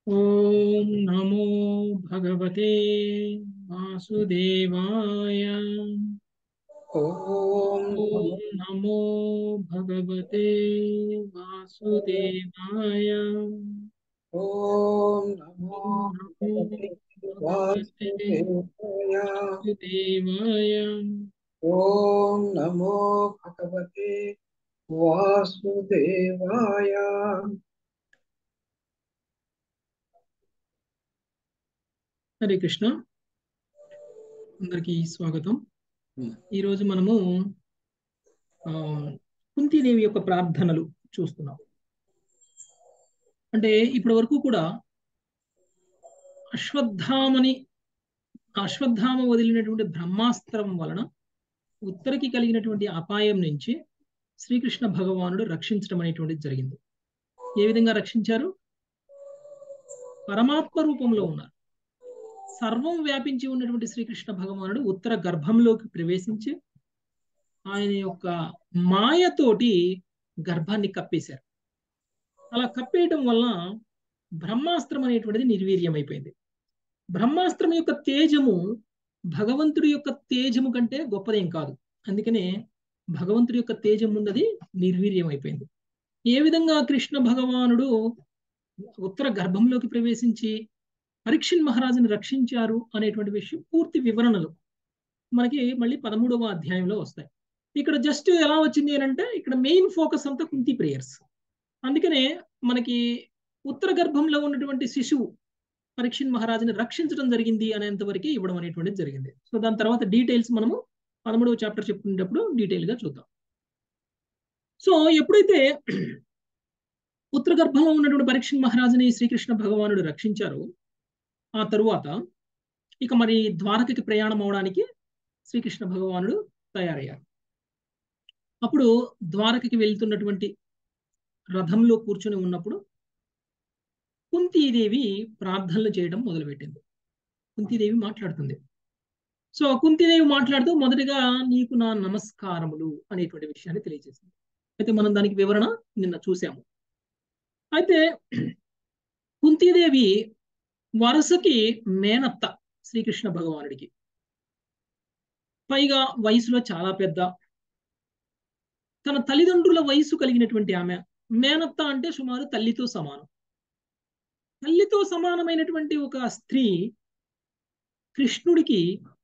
ఓం నమో భగవతే వాసుదేవాయ. ఓం ఓం నమో భగవతే వాసుదేవాయ. ఓం నమో ఓం నమో భగవతే భగవతే వాసుదేవాయ. వాసుదేవాయ. ఓం నమో భగవతే వాసుదేవాయ. హరే కృష్ణ. అందరికీ స్వాగతం. ఈరోజు మనము ఆ, కుంతీదేవి యొక్క ప్రార్థనలు చూస్తున్నాం. అంటే ఇప్పటి వరకు కూడా అశ్వత్థామని అశ్వత్థామ వదిలినటువంటి బ్రహ్మాస్త్రం వలన ఉత్తరకి కలిగినటువంటి అపాయం నుంచి శ్రీకృష్ణ భగవానుడు రక్షించడం అనేటువంటిది జరిగింది. ఏ విధంగా రక్షించారు? పరమాత్మ రూపంలో ఉన్నారు. సర్వం వ్యాపించి ఉన్నటువంటి శ్రీకృష్ణ భగవానుడు ఉత్తర గర్భంలోకి ప్రవేశించి ఆయన యొక్క మాయతోటి గర్భాన్ని కప్పేశారు. అలా కప్పేయటం వల్ల బ్రహ్మాస్త్రం అనేటువంటిది నిర్వీర్యమైపోయింది. బ్రహ్మాస్త్రం యొక్క తేజము భగవంతుడి యొక్క తేజము కంటే గొప్పదేం కాదు. అందుకనే భగవంతుడి యొక్క తేజం ముందది నిర్వీర్యం అయిపోయింది. ఏ విధంగా కృష్ణ భగవానుడు ఉత్తర గర్భంలోకి ప్రవేశించి పరీక్షిత్ మహారాజుని రక్షించారు అనేటువంటి విషయం పూర్తి వివరణలు మనకి మళ్ళీ 13వ అధ్యాయంలో వస్తాయి. ఇక్కడ జస్ట్ ఎలా వచ్చింది అని అంటే ఇక్కడ మెయిన్ ఫోకస్ అంతా కుంతి ప్రేయర్స్. అందుకనే మనకి ఉత్తర గర్భంలో ఉన్నటువంటి శిశువు పరీక్షిత్ మహారాజుని రక్షించడం జరిగింది అనేంత వరకు ఇవ్వడం అనేటువంటిది జరిగింది. సో దాని తర్వాత డీటెయిల్స్ మనము 13వ చాప్టర్ చెప్పుకునేటప్పుడు డీటెయిల్ గా చూద్దాం. సో ఎప్పుడైతే ఉత్తర గర్భంలో ఉన్నటువంటి పరీక్షిత్ మహారాజుని శ్రీకృష్ణ భగవానుడు రక్షించారో ఆ తరువాత ఇక మరి ద్వారకకి ప్రయాణం అవడానికి శ్రీకృష్ణ భగవానుడు తయారయ్యారు. అప్పుడు ద్వారకకి వెళ్తున్నటువంటి రథంలో కూర్చొని ఉన్నప్పుడు కుంతీదేవి ప్రార్థనలు చేయడం మొదలుపెట్టింది. కుంతీదేవి మాట్లాడుతుంది. సో కుంతీదేవి మాట్లాడుతూ మొదటిగా నీకు నా నమస్కారములు అనేటువంటి విషయాన్ని తెలియజేసింది. అయితే మనం దానికి వివరణ నిన్న చూసాము. అయితే కుంతీదేవి వరుసకి మేనత్త శ్రీకృష్ణ భగవానుడికి, పైగా వయసులో చాలా పెద్ద, తన తల్లిదండ్రుల వయసు కలిగినటువంటి ఆమె. మేనత్త అంటే సుమారు తల్లితో సమానం. తల్లితో సమానమైనటువంటి ఒక స్త్రీ కృష్ణుడికి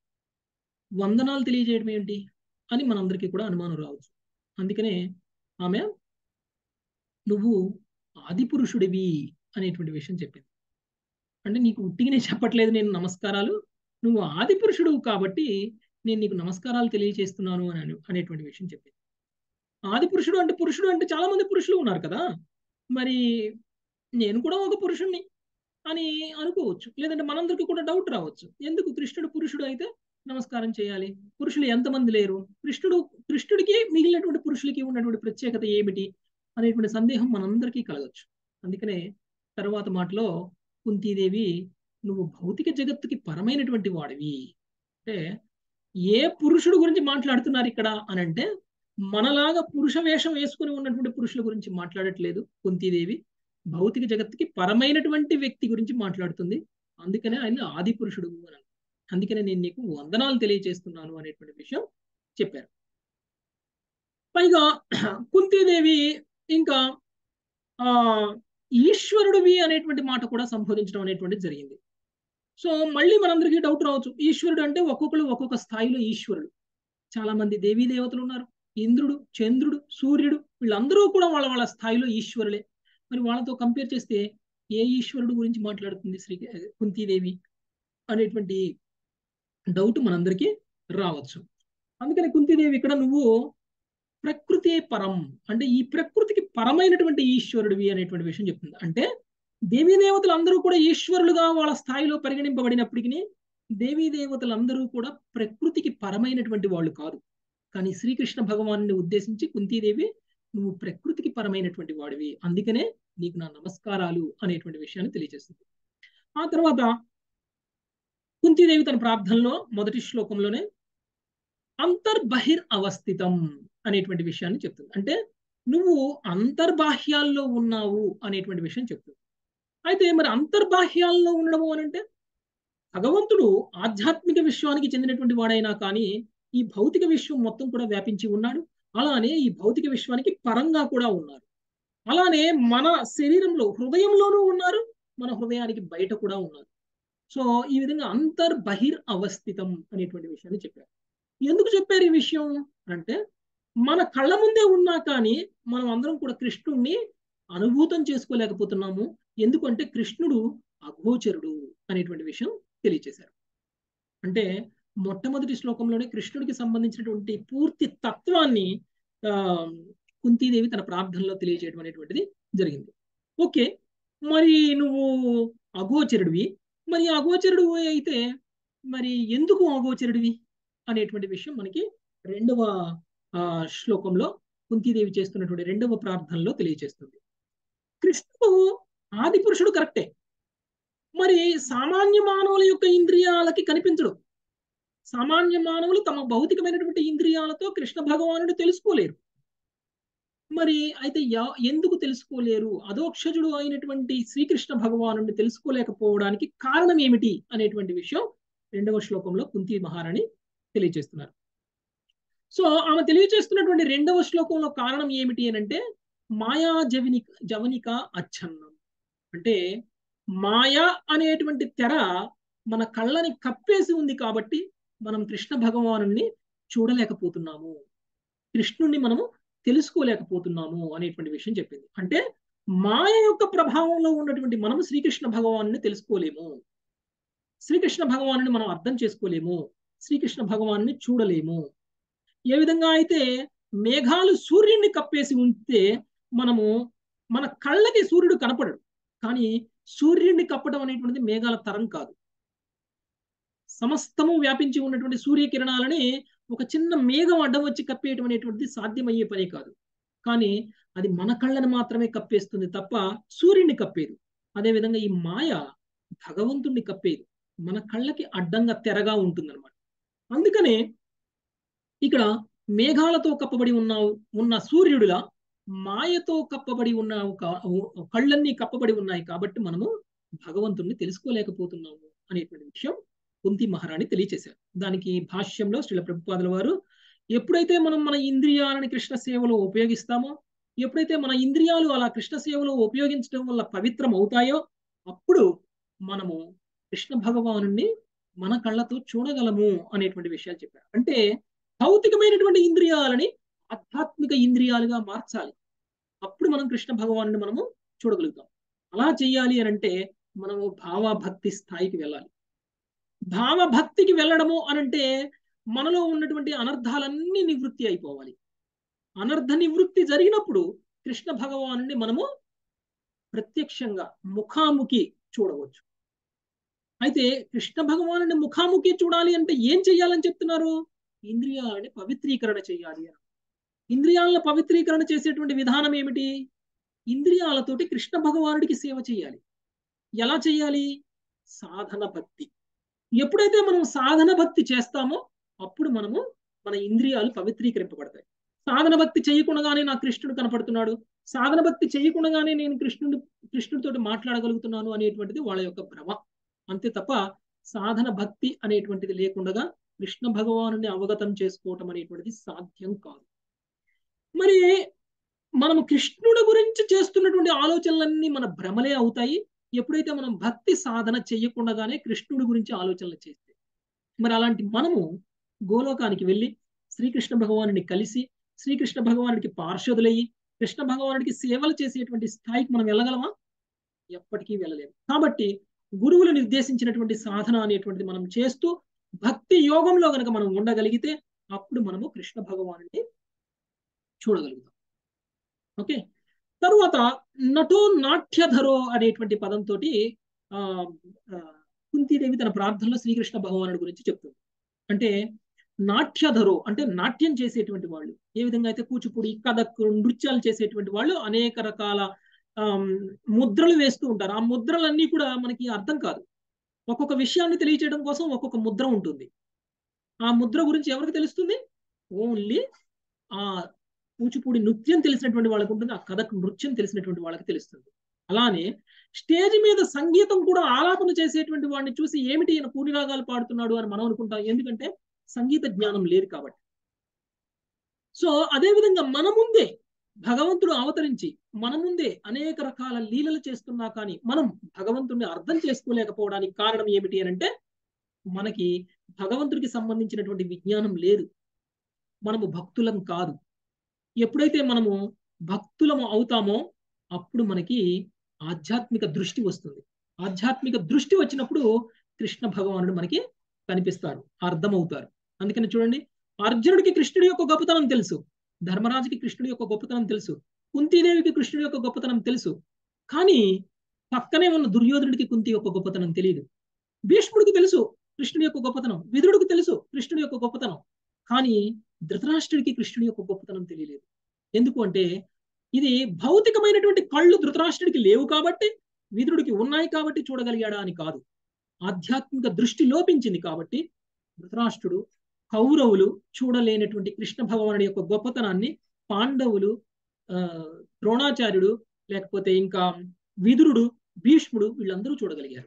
వందనాలు తెలియజేయడం ఏంటి అని మనందరికీ కూడా అనుమానం రావచ్చు. అందుకనే ఆమె నువ్వు ఆదిపురుషుడివి అనేటువంటి విషయం చెప్పింది. అంటే నీకు ఉట్టిగానే చెప్పట్లేదు నేను నమస్కారాలు, నువ్వు ఆదిపురుషుడు కాబట్టి నేను నీకు నమస్కారాలు తెలియజేస్తున్నాను అని అనేటువంటి విషయం చెప్పింది. ఆదిపురుషుడు అంటే పురుషుడు అంటే చాలా మంది పురుషులు ఉన్నారు కదా, మరి నేను కూడా ఒక పురుషుణ్ణి అని అనుకోవచ్చు. లేదంటే మనందరికీ కూడా డౌట్ రావచ్చు, ఎందుకు కృష్ణుడు పురుషుడు అయితే నమస్కారం చేయాలి, పురుషులు ఎంతమంది లేరు, కృష్ణుడికి మిగిలినటువంటి పురుషులకి ఉన్నటువంటి ప్రత్యేకత ఏమిటి అనేటువంటి సందేహం మనందరికీ కలగచ్చు. అందుకనే తరువాత మాటలో కుంతీదేవి నువ్వు భౌతిక జగత్తుకి పరమైనటువంటి వాడివి అంటే, ఏ పురుషుడు గురించి మాట్లాడుతున్నారు ఇక్కడ అని అంటే మనలాగా పురుష వేషం వేసుకుని ఉన్నటువంటి పురుషుల గురించి మాట్లాడట్లేదు కుంతీదేవి, భౌతిక జగత్తుకి పరమైనటువంటి వ్యక్తి గురించి మాట్లాడుతుంది. అందుకనే ఆయన ఆది పురుషుడు అని, అందుకనే నేను నీకు వందనాలు తెలియజేస్తున్నాను అనేటువంటి విషయం చెప్పారు. పైగా కుంతీదేవి ఇంకా ఆ ఈశ్వరుడివి అనేటువంటి మాట కూడా సంబోధించడం అనేటువంటిది జరిగింది. సో మళ్ళీ మనందరికీ డౌట్ రావచ్చు, ఈశ్వరుడు అంటే ఒక్కొక్కరు ఒక్కొక్క స్థాయిలో ఈశ్వరుడు. చాలా మంది దేవీ దేవతలు ఉన్నారు, ఇంద్రుడు, చంద్రుడు, సూర్యుడు, వీళ్ళందరూ కూడా వాళ్ళ వాళ్ళ స్థాయిలో ఈశ్వరులే. మరి వాళ్ళతో కంపేర్ చేస్తే ఏ ఈశ్వరుడు గురించి మాట్లాడుతుంది కుంతీదేవి అనేటువంటి డౌట్ మనందరికీ రావచ్చు. అందుకని కుంతీదేవి ఇక్కడ నువ్వు ప్రకృతి పరం అంటే ఈ ప్రకృతికి పరమైనటువంటి ఈశ్వరుడివి అనేటువంటి విషయం చెప్తుంది. అంటే దేవీ దేవతలు అందరూ కూడా ఈశ్వరులుగా వాళ్ళ స్థాయిలో పరిగణింపబడినప్పటికీ దేవీ దేవతలందరూ కూడా ప్రకృతికి పరమైనటువంటి వాళ్ళు కాదు. కానీ శ్రీకృష్ణ భగవాను ఉద్దేశించి కుంతీదేవి నువ్వు ప్రకృతికి పరమైనటువంటి వాడివి, అందుకనే నీకు నా నమస్కారాలు అనేటువంటి విషయాన్ని తెలియజేస్తుంది. ఆ తర్వాత కుంతీదేవి తన ప్రార్థనలో మొదటి శ్లోకంలోనే అంతర్బహిర్ అవస్థితం అనేటువంటి విషయాన్ని చెప్తుంది. అంటే నువ్వు అంతర్బాహ్యాల్లో ఉన్నావు అనేటువంటి విషయం చెప్తుంది. అయితే మరి అంతర్బాహ్యాల్లో ఉండడము అని అంటే భగవంతుడు ఆధ్యాత్మిక విశ్వానికి చెందినటువంటి వాడైనా కానీ ఈ భౌతిక విశ్వం మొత్తం కూడా వ్యాపించి ఉన్నాడు. అలానే ఈ భౌతిక విశ్వానికి పరంగా కూడా ఉన్నారు. అలానే మన శరీరంలో హృదయంలోనూ ఉన్నారు, మన హృదయానికి బయట కూడా ఉన్నారు. సో ఈ విధంగా అంతర్బహిర్ అవస్థితం అనేటువంటి విషయాన్ని చెప్పారు. ఎందుకు చెప్పారు ఈ విషయం అంటే మన కళ్ళ ముందే ఉన్నా కానీ మనం అందరం కూడా కృష్ణుణ్ణి అనుభూతం చేసుకోలేకపోతున్నాము. ఎందుకంటే కృష్ణుడు అగోచరుడు అనేటువంటి విషయం తెలియచేశారు. అంటే మొట్టమొదటి శ్లోకంలోనే కృష్ణుడికి సంబంధించినటువంటి పూర్తి తత్వాన్ని ఆ కుంతీదేవి తన ప్రార్థనలో తెలియజేయడం అనేటువంటిది జరిగింది. ఓకే, మరి నువ్వు అగోచరుడివి, మరి అగోచరుడు అయితే మరి ఎందుకు అగోచరుడివి అనేటువంటి విషయం మనకి రెండవ శ్లోకంలో కుంతీదేవి చేస్తున్నటువంటి రెండవ ప్రార్థనలో తెలియజేస్తుంది. కృష్ణుడు ఆది పురుషుడు కరెక్టే, మరి సామాన్య మానవుల యొక్క ఇంద్రియాలకి కనిపించడు. సామాన్య మానవులు తమ భౌతికమైనటువంటి ఇంద్రియాలతో కృష్ణ భగవానుడు తెలుసుకోలేరు. మరి అయితే ఎందుకు తెలుసుకోలేరు? అధోక్షజుడు అయినటువంటి శ్రీకృష్ణ భగవానుడిని తెలుసుకోలేకపోవడానికి కారణం ఏమిటి అనేటువంటి విషయం రెండవ శ్లోకంలో కుంతి మహారాణి తెలియజేస్తున్నారు. సో ఆమె తెలియజేస్తున్నటువంటి రెండవ శ్లోకంలో కారణం ఏమిటి అని అంటే మాయా జవనిక అచ్ఛన్నం. అంటే మాయా అనేటువంటి తెర మన కళ్ళని కప్పేసి ఉంది కాబట్టి మనం కృష్ణ భగవానుని చూడలేకపోతున్నాము, కృష్ణుణ్ణి మనము తెలుసుకోలేకపోతున్నాము అనేటువంటి విషయం చెప్పింది. అంటే మాయ యొక్క ప్రభావంలో ఉన్నటువంటి మనము శ్రీకృష్ణ భగవాను తెలుసుకోలేము, శ్రీకృష్ణ భగవాను మనం అర్థం చేసుకోలేము, శ్రీకృష్ణ భగవాను చూడలేము. ఏ విధంగా అయితే మేఘాలు సూర్యుడిని కప్పేసి ఉంటే మనము మన కళ్ళకి సూర్యుడు కనపడడు, కానీ సూర్యుడిని కప్పడం అనేటువంటిది మేఘాల తరం కాదు. సమస్తము వ్యాపించి ఉన్నటువంటి సూర్యకిరణాలని ఒక చిన్న మేఘం అడ్డం వచ్చి కప్పేయటం అనేటువంటిది సాధ్యమయ్యే పని కాదు. కానీ అది మన కళ్ళని మాత్రమే కప్పేస్తుంది తప్ప సూర్యుడిని కప్పేది. అదేవిధంగా ఈ మాయ భగవంతుడిని కప్పేది, మన కళ్ళకి అడ్డంగా తెరగా ఉంటుందన్నమాట. అందుకనే ఇక్కడ మేఘాలతో కప్పబడి ఉన్న సూర్యుడిలా మాయతో కప్పబడి ఉన్న కళ్ళన్నీ కప్పబడి ఉన్నాయి కాబట్టి మనము భగవంతుడిని తెలుసుకోలేకపోతున్నాము అనేటువంటి విషయం కుంతి మహారాణి తెలియచేశారు. దానికి భాష్యంలో శ్రీల ప్రభుపాదుల వారు ఎప్పుడైతే మనం మన ఇంద్రియాలని కృష్ణ సేవలో ఉపయోగిస్తామో, ఎప్పుడైతే మన ఇంద్రియాలు అలా కృష్ణ సేవలో ఉపయోగించడం వల్ల పవిత్రం అవుతాయో అప్పుడు మనము కృష్ణ భగవానుణ్ణి మన కళ్ళతో చూడగలము అనేటువంటి విషయాలు చెప్పారు. అంటే భౌతికమైనటువంటి ఇంద్రియాలని ఆధ్యాత్మిక ఇంద్రియాలుగా మార్చాలి, అప్పుడు మనం కృష్ణ భగవానుని మనము చూడగలుగుతాం. అలా చెయ్యాలి అని అంటే మనము భావభక్తి స్థాయికి వెళ్ళాలి. భావభక్తికి వెళ్ళడము అనంటే మనలో ఉన్నటువంటి అనర్థాలన్నీ నివృత్తి అయిపోవాలి. అనర్థ నివృత్తి జరిగినప్పుడు కృష్ణ భగవానుని మనము ప్రత్యక్షంగా ముఖాముఖి చూడవచ్చు. అయితే కృష్ణ భగవానుని ముఖాముఖి చూడాలి అంటే ఏం చెయ్యాలని చెప్తున్నారు? ఇంద్రియాలని పవిత్రీకరణ చేయాలి అని. ఇంద్రియాలను పవిత్రీకరణ చేసేటువంటి విధానం ఏమిటి? ఇంద్రియాలతోటి కృష్ణ భగవానుడికి సేవ చేయాలి. ఎలా చేయాలి? సాధన భక్తి. ఎప్పుడైతే మనం సాధన భక్తి చేస్తామో అప్పుడు మనము మన ఇంద్రియాలు పవిత్రీకరింపబడతాయి. సాధన భక్తి చేయకుండానే నా కృష్ణుడు కనపడుతున్నాడు, సాధన భక్తి చేయకుండానే నేను కృష్ణుడితోటి మాట్లాడగలుగుతున్నాను అనేటువంటిది వాళ్ళ యొక్క భ్రమ. అంతే తప్ప సాధన భక్తి అనేటువంటిది లేకుండా కృష్ణ భగవానుని అవగతం చేసుకోవటం అనేటువంటిది సాధ్యం కాదు. మరి మనము కృష్ణుడి గురించి చేస్తున్నటువంటి ఆలోచనలన్నీ మన భ్రమలే అవుతాయి ఎప్పుడైతే మనం భక్తి సాధన చేయకుండానే కృష్ణుడి గురించి ఆలోచనలు చేస్తే. మరి అలాంటి మనము గోలోకానికి వెళ్ళి శ్రీకృష్ణ భగవానుని కలిసి శ్రీకృష్ణ భగవానుడికి పార్షదులయ్యి కృష్ణ భగవానుడికి సేవలు చేసేటువంటి స్థాయికి మనం వెళ్ళగలమా? ఎప్పటికీ వెళ్ళలేము. కాబట్టి గురువులు నిర్దేశించినటువంటి సాధన అనేటువంటిది మనం చేస్తూ భక్తి యోగంలో కనుక మనం ఉండగలిగితే అప్పుడు మనము కృష్ణ భగవానుడిని చూడగలుగుతాం. ఓకే, తరువాత నటో నాట్యధరో అనేటువంటి పదంతో కుంతీదేవి తన ప్రార్థనలో శ్రీకృష్ణ భగవానుడి గురించి చెప్తుంది. అంటే నాట్యధరో అంటే నాట్యం చేసేటువంటి వాళ్ళు, ఏ విధంగా అయితే కూచిపూడి కథక్ నృత్యాలు చేసేటువంటి వాళ్ళు అనేక రకాల ముద్రలు వేస్తూ ఉంటారు. ఆ ముద్రలన్నీ కూడా మనకి అర్థం కాదు. ఒక్కొక్క విషయాన్ని తెలియచేయడం కోసం ఒక్కొక్క ముద్ర ఉంటుంది. ఆ ముద్ర గురించి ఎవరికి తెలుస్తుంది? ఓన్లీ ఆ కూచిపూడి నృత్యం తెలిసినటువంటి వాళ్ళకి ఉంటుంది, ఆ కథక్ నృత్యం తెలిసినటువంటి వాళ్ళకి తెలుస్తుంది. అలానే స్టేజ్ మీద సంగీతం కూడా ఆలాపన చేసేటువంటి వాడిని చూసి ఏమిటి ఈయన పూరి రాగాలు పాడుతున్నాడు అని మనం అనుకుంటాం, ఎందుకంటే సంగీత జ్ఞానం లేదు కాబట్టి. సో అదేవిధంగా మన ముందే భగవంతుడు అవతరించి మన ముందే అనేక రకాల లీలలు చేస్తున్నా కానీ మనం భగవంతుడిని అర్థం చేసుకోలేకపోవడానికి కారణం ఏమిటి అని అంటే, మనకి భగవంతుడికి సంబంధించినటువంటి విజ్ఞానం లేదు, మనము భక్తులం కాదు. ఎప్పుడైతే మనము భక్తులము అవుతామో అప్పుడు మనకి ఆధ్యాత్మిక దృష్టి వస్తుంది. ఆధ్యాత్మిక దృష్టి వచ్చినప్పుడు కృష్ణ భగవానుడు మనకి కనిపిస్తారు, అర్థమవుతారు. అందుకని చూడండి, అర్జునుడికి కృష్ణుడి యొక్క గొప్పతనం తెలుసు, ధర్మరాజుకి కృష్ణుడి యొక్క గొప్పతనం తెలుసు, కుంతీదేవికి కృష్ణుడి యొక్క గొప్పతనం తెలుసు, కానీ పక్కనే ఉన్న దుర్యోధనుడికి కుంతి యొక్క గొప్పతనం తెలియదు. భీష్ముడికి తెలుసు కృష్ణుడి యొక్క గొప్పతనం, విదురుడికి తెలుసు కృష్ణుడి యొక్క గొప్పతనం, కానీ ధృతరాష్ట్రుడికి కృష్ణుడి యొక్క గొప్పతనం తెలియలేదు. ఎందుకు అంటే ఇది భౌతికమైనటువంటి కళ్ళు ధృతరాష్ట్రుడికి లేవు కాబట్టి, విదురుడికి ఉన్నాయి కాబట్టి చూడగలిగాడా అని కాదు, ఆధ్యాత్మిక దృష్టి లోపించింది కాబట్టి ధృతరాష్ట్రుడు కౌరవులు చూడలేనటువంటి కృష్ణ భగవానుడి యొక్క గొప్పతనాన్ని పాండవులు, ద్రోణాచార్యుడు, లేకపోతే ఇంకా విదురుడు, భీష్ముడు వీళ్ళందరూ చూడగలిగారు.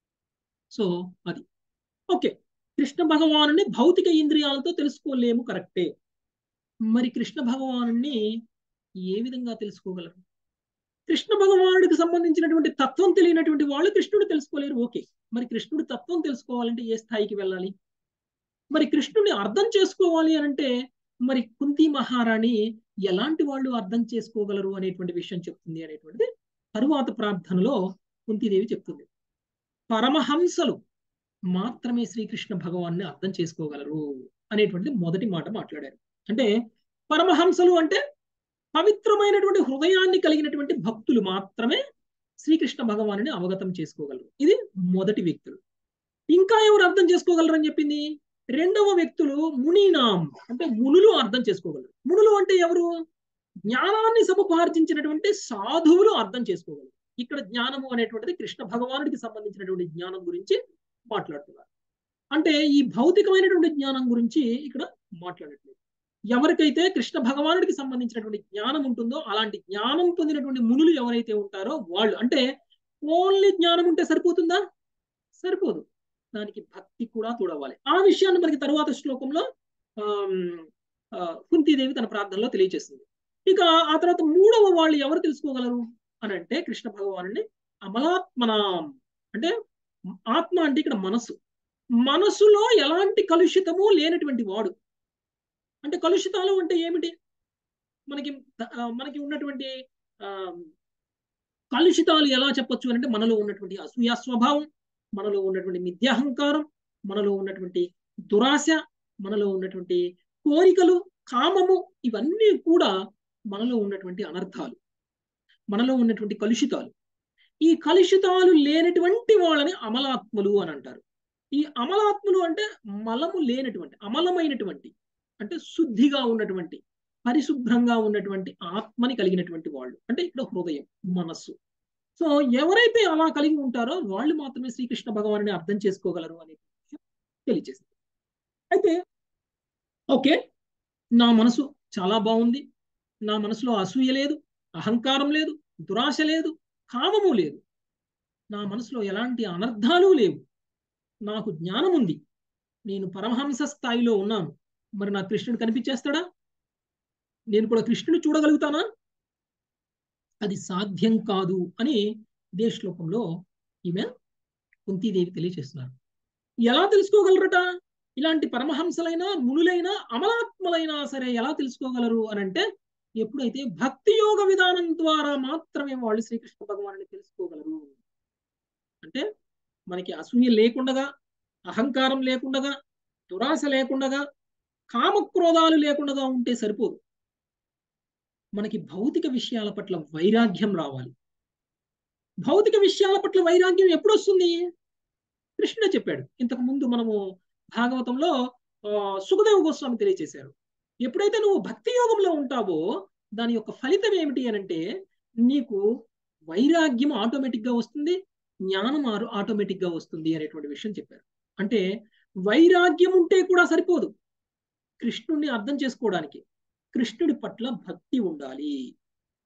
సో అది ఓకే. కృష్ణ భగవానుని భౌతిక ఇంద్రియాలతో తెలుసుకోలేము, కరెక్టే. మరి కృష్ణ భగవానుని ఏ విధంగా తెలుసుకోగలరు? కృష్ణ భగవానుడికి సంబంధించినటువంటి తత్వం తెలియనటువంటి వాళ్ళు కృష్ణుడు తెలుసుకోలేరు, ఓకే. మరి కృష్ణుడి తత్వం తెలుసుకోవాలంటే ఏ స్థాయికి వెళ్ళాలి? మరి కృష్ణుడిని అర్థం చేసుకోవాలి అనంటే మరి కుంతి మహారాణి ఎలాంటి వాళ్ళు అర్థం చేసుకోగలరు అనేటువంటి విషయం చెప్తుంది అనేటువంటిది తరువాత ప్రార్థనలో కుంతీదేవి చెప్తుంది. పరమహంసలు మాత్రమే శ్రీకృష్ణ భగవాన్ని అర్థం చేసుకోగలరు అనేటువంటి మొదటి మాట మాట్లాడారు. అంటే పరమహంసలు అంటే పవిత్రమైనటువంటి హృదయాన్ని కలిగినటువంటి భక్తులు మాత్రమే శ్రీకృష్ణ భగవాన్ని అవగతం చేసుకోగలరు. ఇది మొదటి వ్యక్తులు. ఇంకా ఎవరు అర్థం చేసుకోగలరు అని చెప్పింది? రెండవ వ్యక్తులు మునీనాం, అంటే మునులు అర్థం చేసుకోగలరు. మునులు అంటే ఎవరు? జ్ఞానాన్ని సముపార్జించినటువంటి సాధువులు అర్థం చేసుకోగలరు. ఇక్కడ జ్ఞానము అనేటువంటిది కృష్ణ భగవానుడికి సంబంధించినటువంటి జ్ఞానం గురించి మాట్లాడుతున్నారు. అంటే ఈ భౌతికమైనటువంటి జ్ఞానం గురించి ఇక్కడ మాట్లాడట్లేదు. ఎవరికైతే కృష్ణ భగవానుడికి సంబంధించినటువంటి జ్ఞానం ఉంటుందో అలాంటి జ్ఞానం పొందినటువంటి మునులు ఎవరైతే ఉంటారో వాళ్ళు, అంటే ఓన్లీ జ్ఞానం ఉంటే సరిపోతుందా? సరిపోదు, దానికి భక్తి కూడా తోడవాలి. ఆ విషయాన్ని మనకి తరువాత శ్లోకంలో కుంతీదేవి తన ప్రార్థనలో తెలియజేస్తుంది. ఇక ఆ తర్వాత మూడవ వాళ్ళు ఎవరు తెలుసుకోగలరు అని అంటే కృష్ణ భగవానుడిని అమలాత్మన, అంటే ఆత్మ అంటే ఇక్కడ మనస్సు, మనస్సులో ఎలాంటి కలుషితము లేనటువంటి వాడు. అంటే కలుషితాలు అంటే ఏమిటి? మనకి ఉన్నటువంటి కలుషితాలు ఎలా చెప్పొచ్చు అంటే మనలో ఉన్నటువంటి అసూయ స్వభావం, మనలో ఉన్నటువంటి మిథ్యాహంకారం, మనలో ఉన్నటువంటి దురాశ, మనలో ఉన్నటువంటి కోరికలు, కామము, ఇవన్నీ కూడా మనలో ఉన్నటువంటి అనర్థాలు, మనలో ఉన్నటువంటి కలుషితాలు. ఈ కలుషితాలు లేనటువంటి వాళ్ళని అమలాత్ములు అని అంటారు. ఈ అమలాత్ములు అంటే మలము లేనటువంటి, అమలమైనటువంటి, అంటే శుద్ధిగా ఉన్నటువంటి, పరిశుభ్రంగా ఉన్నటువంటి ఆత్మని కలిగినటువంటి వాళ్ళు, అంటే ఇక్కడ హృదయం, మనస్సు. సో ఎవరైతే అలా కలిగి ఉంటారో వాళ్ళు మాత్రమే శ్రీకృష్ణ భగవానుని అర్థం చేసుకోగలరు అనే విషయం తెలియజేస్తుంది. అయితే ఓకే, నా మనసు చాలా బాగుంది, నా మనసులో అసూయ లేదు, అహంకారం లేదు, దురాశ లేదు, కామము లేదు, నా మనసులో ఎలాంటి అనర్థాలు లేవు, నాకు జ్ఞానం ఉంది, నేను పరమహంస స్థాయిలో ఉన్నాను, మరి నాకు కృష్ణుడు కనిపించేస్తాడా? నేను కూడా కృష్ణుడు చూడగలుగుతానా? అది సాధ్యం కాదు అని ఇదే శ్లోకంలో ఈమె కుంతీదేవి తెలియజేస్తున్నారు. ఎలా తెలుసుకోగలరట? ఇలాంటి పరమహంసలైనా మునులైనా అమలాత్మలైనా సరే ఎలా తెలుసుకోగలరు అని అంటే, ఎప్పుడైతే భక్తి యోగ విధానం ద్వారా మాత్రమే వాళ్ళు శ్రీకృష్ణ భగవానుని తెలుసుకోగలరు. అంటే మనకి అసూయ లేకుండగా, అహంకారం లేకుండగా, దురాశ లేకుండగా, కామక్రోధాలు లేకుండగా ఉంటే సరిపోదు. మనకి భౌతిక విషయాల పట్ల వైరాగ్యం రావాలి. భౌతిక విషయాల పట్ల వైరాగ్యం ఎప్పుడు వస్తుంది? కృష్ణుడే చెప్పాడు. ఇంతకు ముందు మనము భాగవతంలో సుఖదేవ గోస్వామి తెలియజేశారు. ఎప్పుడైతే నువ్వు భక్తి యోగంలో ఉంటావో దాని యొక్క ఫలితం ఏమిటి అనంటే నీకు వైరాగ్యం ఆటోమేటిక్ గా వస్తుంది, జ్ఞానం ఆటోమేటిక్ గా వస్తుంది అనేటువంటి విషయం చెప్పారు. అంటే వైరాగ్యం ఉంటే కూడా సరిపోదు, కృష్ణుడిని అర్థం చేసుకోవడానికి కృష్ణుడి పట్ల భక్తి ఉండాలి.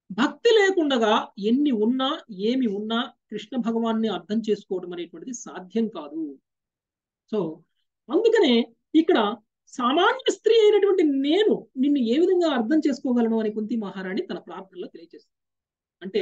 భక్తి లేకుండగా ఎన్ని ఉన్నా ఏమి ఉన్నా కృష్ణ భగవాన్ని అర్థం చేసుకోవడం అనేటువంటిది సాధ్యం కాదు. సో అందుకనే ఇక్కడ సామాన్య స్త్రీ అయినటువంటి నేను నిన్ను ఏ విధంగా అర్థం చేసుకోగలను అని కుంతి మహారాణి తన ప్రార్థనలో తెలియజేస్తుంది. అంటే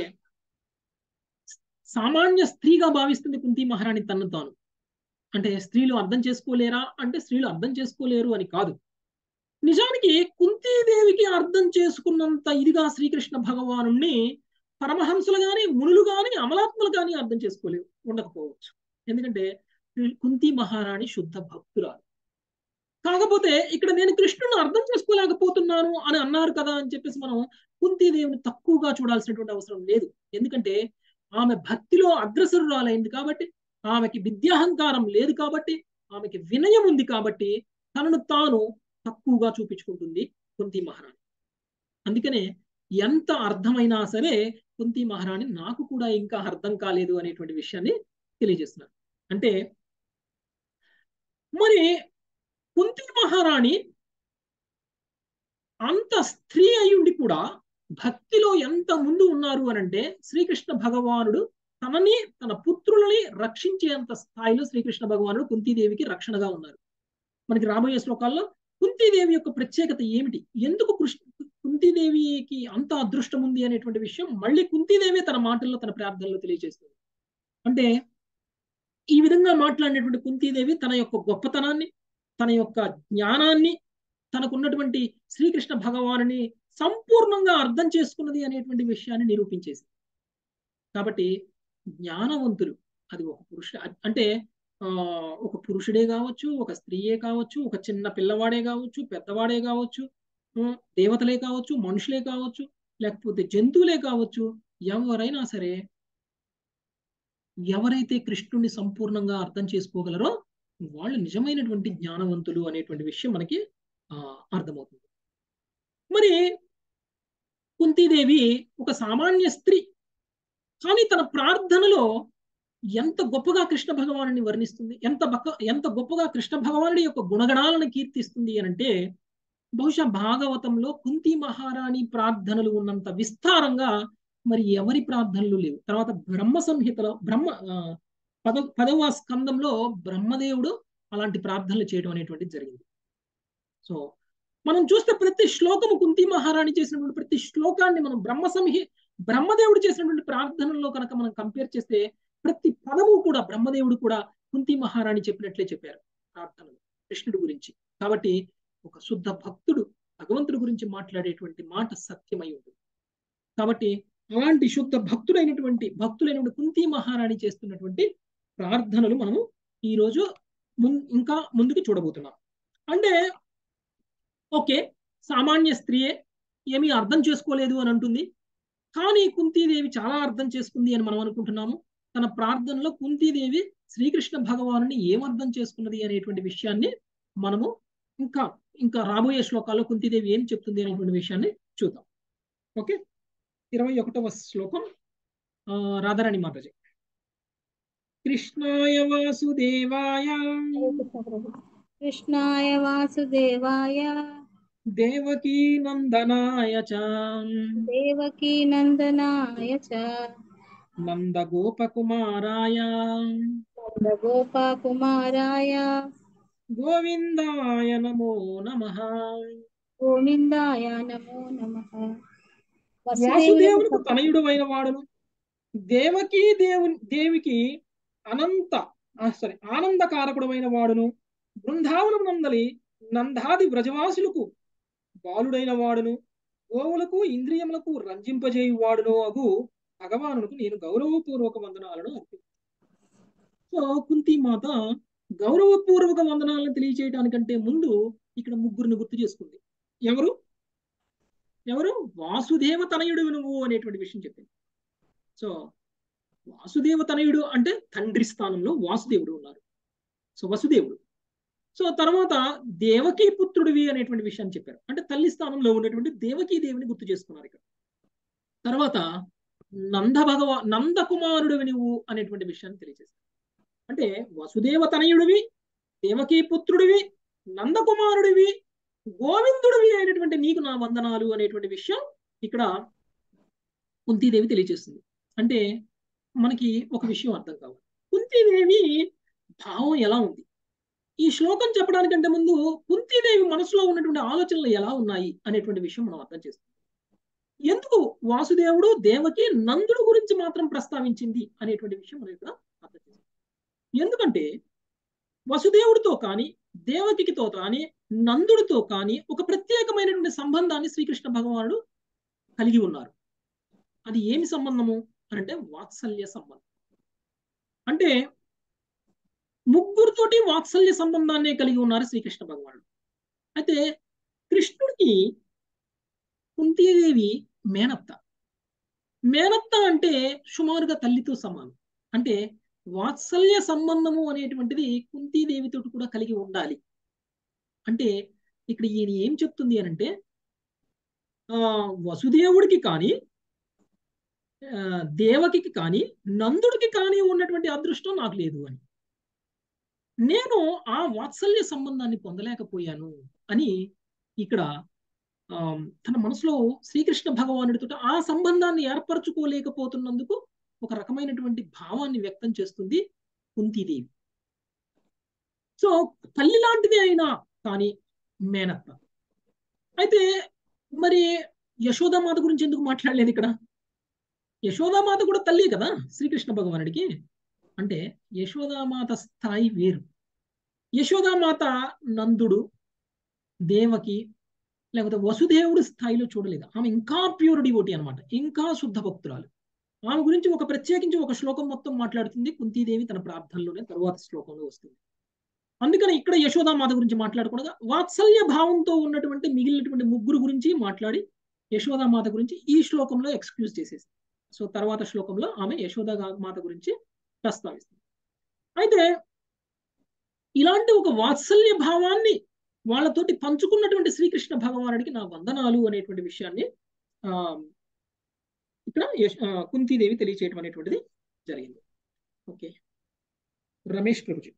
సామాన్య స్త్రీగా భావిస్తుంది కుంతి మహారాణి తనను తాను. అంటే స్త్రీలు అర్థం చేసుకోలేరా అంటే స్త్రీలు అర్థం చేసుకోలేరు అని కాదు. నిజానికి కుంతీదేవికి అర్థం చేసుకున్నంత ఇదిగా శ్రీకృష్ణ భగవానుణ్ణి పరమహంసలు గాని మునులు గాని అమలాత్మలు గాని అర్థం చేసుకోలేవు, ఉండకపోవచ్చు. ఎందుకంటే కుంతి మహారాణి శుద్ధ భక్తురాలు. కాకపోతే ఇక్కడ నేను కృష్ణుని అర్థం చేసుకోలేకపోతున్నాను అని అన్నారు కదా అని చెప్పేసి మనం కుంతీదేవిని తక్కువగా చూడాల్సినటువంటి అవసరం లేదు. ఎందుకంటే ఆమె భక్తిలో అగ్రసరురాలైంది కాబట్టి, ఆమెకి విద్యాహంకారం లేదు కాబట్టి, ఆమెకి వినయం ఉంది కాబట్టి తనను తాను తక్కువగా చూపించుకుంటుంది కుంతి మహారాణి. అందుకనే ఎంత అర్థమైనా సరే కుంతి మహారాణి నాకు కూడా ఇంకా అర్థం కాలేదు అనేటువంటి విషయాన్ని తెలియజేస్తున్నారు. అంటే మరి కుంతి మహారాణి అంత స్త్రీ అయ్యుండి కూడా భక్తిలో ఎంత ముందు ఉన్నారు అనంటే శ్రీకృష్ణ భగవానుడు తనని తన పుత్రులని రక్షించేంత స్థాయిలో శ్రీకృష్ణ భగవానుడు కుంతీదేవికి రక్షణగా ఉన్నారు. మనకి రాబోయే శ్లోకాల్లో కుంతీదేవి యొక్క ప్రత్యేకత ఏమిటి, ఎందుకు కుంతీదేవికి అంత అదృష్టం ఉంది అనేటువంటి విషయం మళ్ళీ కుంతీదేవి తన మాటల్లో తన ప్రార్థనలో తెలియజేస్తుంది. అంటే ఈ విధంగా మాట్లాడినటువంటి కుంతీదేవి తన యొక్క గొప్పతనాన్ని, తన యొక్క జ్ఞానాన్ని, తనకున్నటువంటి శ్రీకృష్ణ భగవానుని సంపూర్ణంగా అర్థం చేసుకున్నది అనేటువంటి విషయాన్ని నిరూపించేసింది. కాబట్టి జ్ఞానవంతులు అది ఒక పురుషుడు అంటే ఒక పురుషుడే కావచ్చు, ఒక స్త్రీయే కావచ్చు, ఒక చిన్న పిల్లవాడే కావచ్చు, పెద్దవాడే కావచ్చు, దేవతలే కావచ్చు, మనుషులే కావచ్చు, లేకపోతే జంతువులే కావచ్చు, ఎవరైనా సరే ఎవరైతే కృష్ణుడిని సంపూర్ణంగా అర్థం చేసుకోగలరో వాళ్ళు నిజమైనటువంటి జ్ఞానవంతులు అనేటువంటి విషయం మనకి అర్థమవుతుంది. మరి కుంతీదేవి ఒక సామాన్య స్త్రీ, కానీ తన ప్రార్థనలో ఎంత గొప్పగా కృష్ణ భగవానుని వర్ణిస్తుంది, ఎంత గొప్పగా కృష్ణ భగవానుడి యొక్క గుణగణాలను కీర్తిస్తుంది అనంటే బహుశా భాగవతంలో కుంతి మహారాణి ప్రార్థనలు ఉన్నంత విస్తారంగా మరి ఎవరి ప్రార్థనలు లేవు. తర్వాత బ్రహ్మ సంహితలో పదవ స్కందంలో బ్రహ్మదేవుడు అలాంటి ప్రార్థనలు చేయడం అనేటువంటిది జరిగింది. సో మనం చూస్తే ప్రతి శ్లోకము కుంతి మహారాణి చేసినటువంటి ప్రతి శ్లోకాన్ని మనం బ్రహ్మదేవుడు చేసినటువంటి ప్రార్థనల్లో కనుక మనం కంపేర్ చేస్తే ప్రతి పదము కూడా బ్రహ్మదేవుడు కూడా కుంతి మహారాణి చెప్పినట్లే చెప్పారు ప్రార్థనలు కృష్ణుడి గురించి. కాబట్టి ఒక శుద్ధ భక్తుడు భగవంతుడి గురించి మాట్లాడేటువంటి మాట సత్యమై ఉంటుంది. కాబట్టి అలాంటి శుద్ధ భక్తులైనటువంటి కుంతి మహారాణి చేస్తున్నటువంటి ప్రార్థనలు మనము ఈరోజు ఇంకా ముందుకు చూడబోతున్నాం. అంటే ఓకే, సామాన్య స్త్రీయే, ఏమీ అర్థం చేసుకోలేదు అని అంటుంది, కానీ కుంతీదేవి చాలా అర్థం చేసుకుంది అని మనం అనుకుంటున్నాము. తన ప్రార్థనలో కుంతీదేవి శ్రీకృష్ణ భగవానుని ఏం అర్థం చేసుకున్నది అనేటువంటి విషయాన్ని మనము ఇంకా రాబోయే శ్లోకాల్లో కుంతీదేవి ఏం చెప్తుంది అనేటువంటి విషయాన్ని చూద్దాం. ఓకే, 21వ శ్లోకం రాధారాణి మాతాజీ. కృష్ణాయ వాసుదేవాయ కృష్ణాయ వాసుదేవాయ దేవకీ నందనాయ చ దేవకీ నందనాయ చ నందగోపకుమారాయ నందగోపకుమారాయ గోవిందాయ నమో నమః. గోవిందాయ నమో నమః. వాసుదేవునికి తనయుడు అయిన వాడును, దేవకీ దేవికి ఆనందకారకుడమైన వాడును, బృందావనం నందలి నందాది వ్రజవాసులకు బాలుడైన వాడును, గోవులకు ఇంద్రియములకు రంజింపజేయు వాడును అగు భగవానులకు నేను గౌరవపూర్వక వందనాలను అర్పిస్తాను. సో కుంతి మాత గౌరవపూర్వక వందనాలను తెలియచేయడానికంటే ముందు ఇక్కడ ముగ్గురిని గుర్తు చేసుకుంది. ఎవరు వాసుదేవ తనయుడు నువ్వు అనేటువంటి విషయం చెప్పింది. సో వాసుదేవ తనయుడు అంటే తండ్రి స్థానంలో వాసుదేవుడు ఉన్నారు. సో వసుదేవుడు. సో తర్వాత దేవకీ పుత్రుడివి అనేటువంటి విషయాన్ని చెప్పారు, అంటే తల్లి స్థానంలో ఉన్నటువంటి దేవకీ దేవిని గుర్తు చేసుకున్నారు ఇక్కడ. తర్వాత నందకుమారుడివి నువ్వు అనేటువంటి విషయాన్ని తెలియజేస్తారు. అంటే వసుదేవ తనయుడివి, దేవకీ పుత్రుడివి, నందకుమారుడివి, గోవిందుడివి అయినటువంటి నీకు నా వందనాలు అనేటువంటి విషయం ఇక్కడ కుంతీదేవి తెలియజేస్తుంది. అంటే మనకి ఒక విషయం అర్థం కావాలి. కుంతీదేవి భావం ఎలా ఉంది? ఈ శ్లోకం చెప్పడానికంటే ముందు కుంతీదేవి మనసులో ఉన్నటువంటి ఆలోచనలు ఎలా ఉన్నాయి అనేటువంటి విషయం మనం అర్థం చేసుకోవాలి. ఎందుకు వాసుదేవుడు దేవకి నందుడు గురించి మాత్రం ప్రస్తావించింది అనేటువంటి విషయం మనం ఇక్కడ అర్థం చేసుకోవాలి. ఎందుకంటే వసుదేవుడితో కానీ దేవకితో కానీ నందుడితో కానీ ఒక ప్రత్యేకమైనటువంటి సంబంధాన్ని శ్రీకృష్ణ భగవానుడు కలిగి ఉన్నారు. అది ఏమి సంబంధము అంటే వాత్సల్య సంబంధం. అంటే ముగ్గురితోటి వాత్సల్య సంబంధాన్ని కలిగి ఉన్నారు శ్రీకృష్ణ భగవానుడు. అయితే కృష్ణుడికి కుంతీదేవి మేనత్త. మేనత్త అంటే సుమారుగా తల్లితో సమానం. అంటే వాత్సల్య సంబంధము అనేటువంటిది కుంతీదేవితో కూడా కలిగి ఉండాలి. అంటే ఇక్కడ ఈయన ఏం చెప్తుంది అనంటే వసుదేవుడికి కానీ దేవకికి కానీ నందుడికి కానీ ఉన్నటువంటి అదృష్టం నాకు లేదు అని, నేను ఆ వాత్సల్య సంబంధాన్ని పొందలేకపోయాను అని ఇక్కడ తన మనసులో శ్రీకృష్ణ భగవానుడితో ఆ సంబంధాన్ని ఏర్పరచుకోలేకపోతున్నందుకు ఒక రకమైనటువంటి భావాన్ని వ్యక్తం చేస్తుంది కుంతీదేవి. సో తల్లి లాంటిది అయినా కానీ మేనత్త. అయితే మరి యశోదామాత గురించి ఎందుకు మాట్లాడలేదు ఇక్కడ? యశోదామాత కూడా తల్లి కదా శ్రీకృష్ణ భగవానుడికి. అంటే యశోదామాత స్థాయి వేరు. యశోదామాత నందుడు, దేవకి లేకపోతే వసుదేవుడు స్థాయిలో చూడలేదు. ఆమె ఇంకా ప్యూర్ డివోటీ అనమాట, ఇంకా శుద్ధ భక్తురాలు. ఆమె గురించి ఒక ప్రత్యేకించి ఒక శ్లోకం మొత్తం మాట్లాడుతుంది కుంతీదేవి తన ప్రార్థనలోనే, తరువాత శ్లోకంలో వస్తుంది. అందుకని ఇక్కడ యశోదామాత గురించి మాట్లాడకూడదు. వాత్సల్య భావంతో ఉన్నటువంటి మిగిలినటువంటి ముగ్గురు గురించి మాట్లాడి యశోదామాత గురించి ఈ శ్లోకంలో ఎక్స్క్యూజ్ చేసేసింది. సో తర్వాత శ్లోకంలో ఆమె యశోదామాత గురించి ప్రస్తావిస్తుంది. అయితే ఇలాంటి ఒక వాత్సల్య భావాన్ని వాళ్ళతోటి పంచుకున్నటువంటి శ్రీకృష్ణ భగవానుడికి నా వందనాలు అనేటువంటి విషయాన్ని ఇక్కడ కుంతీదేవి తెలియచేయటం అనేటువంటిది జరిగింది. ఓకే, రమేష్ ప్రభుజీ.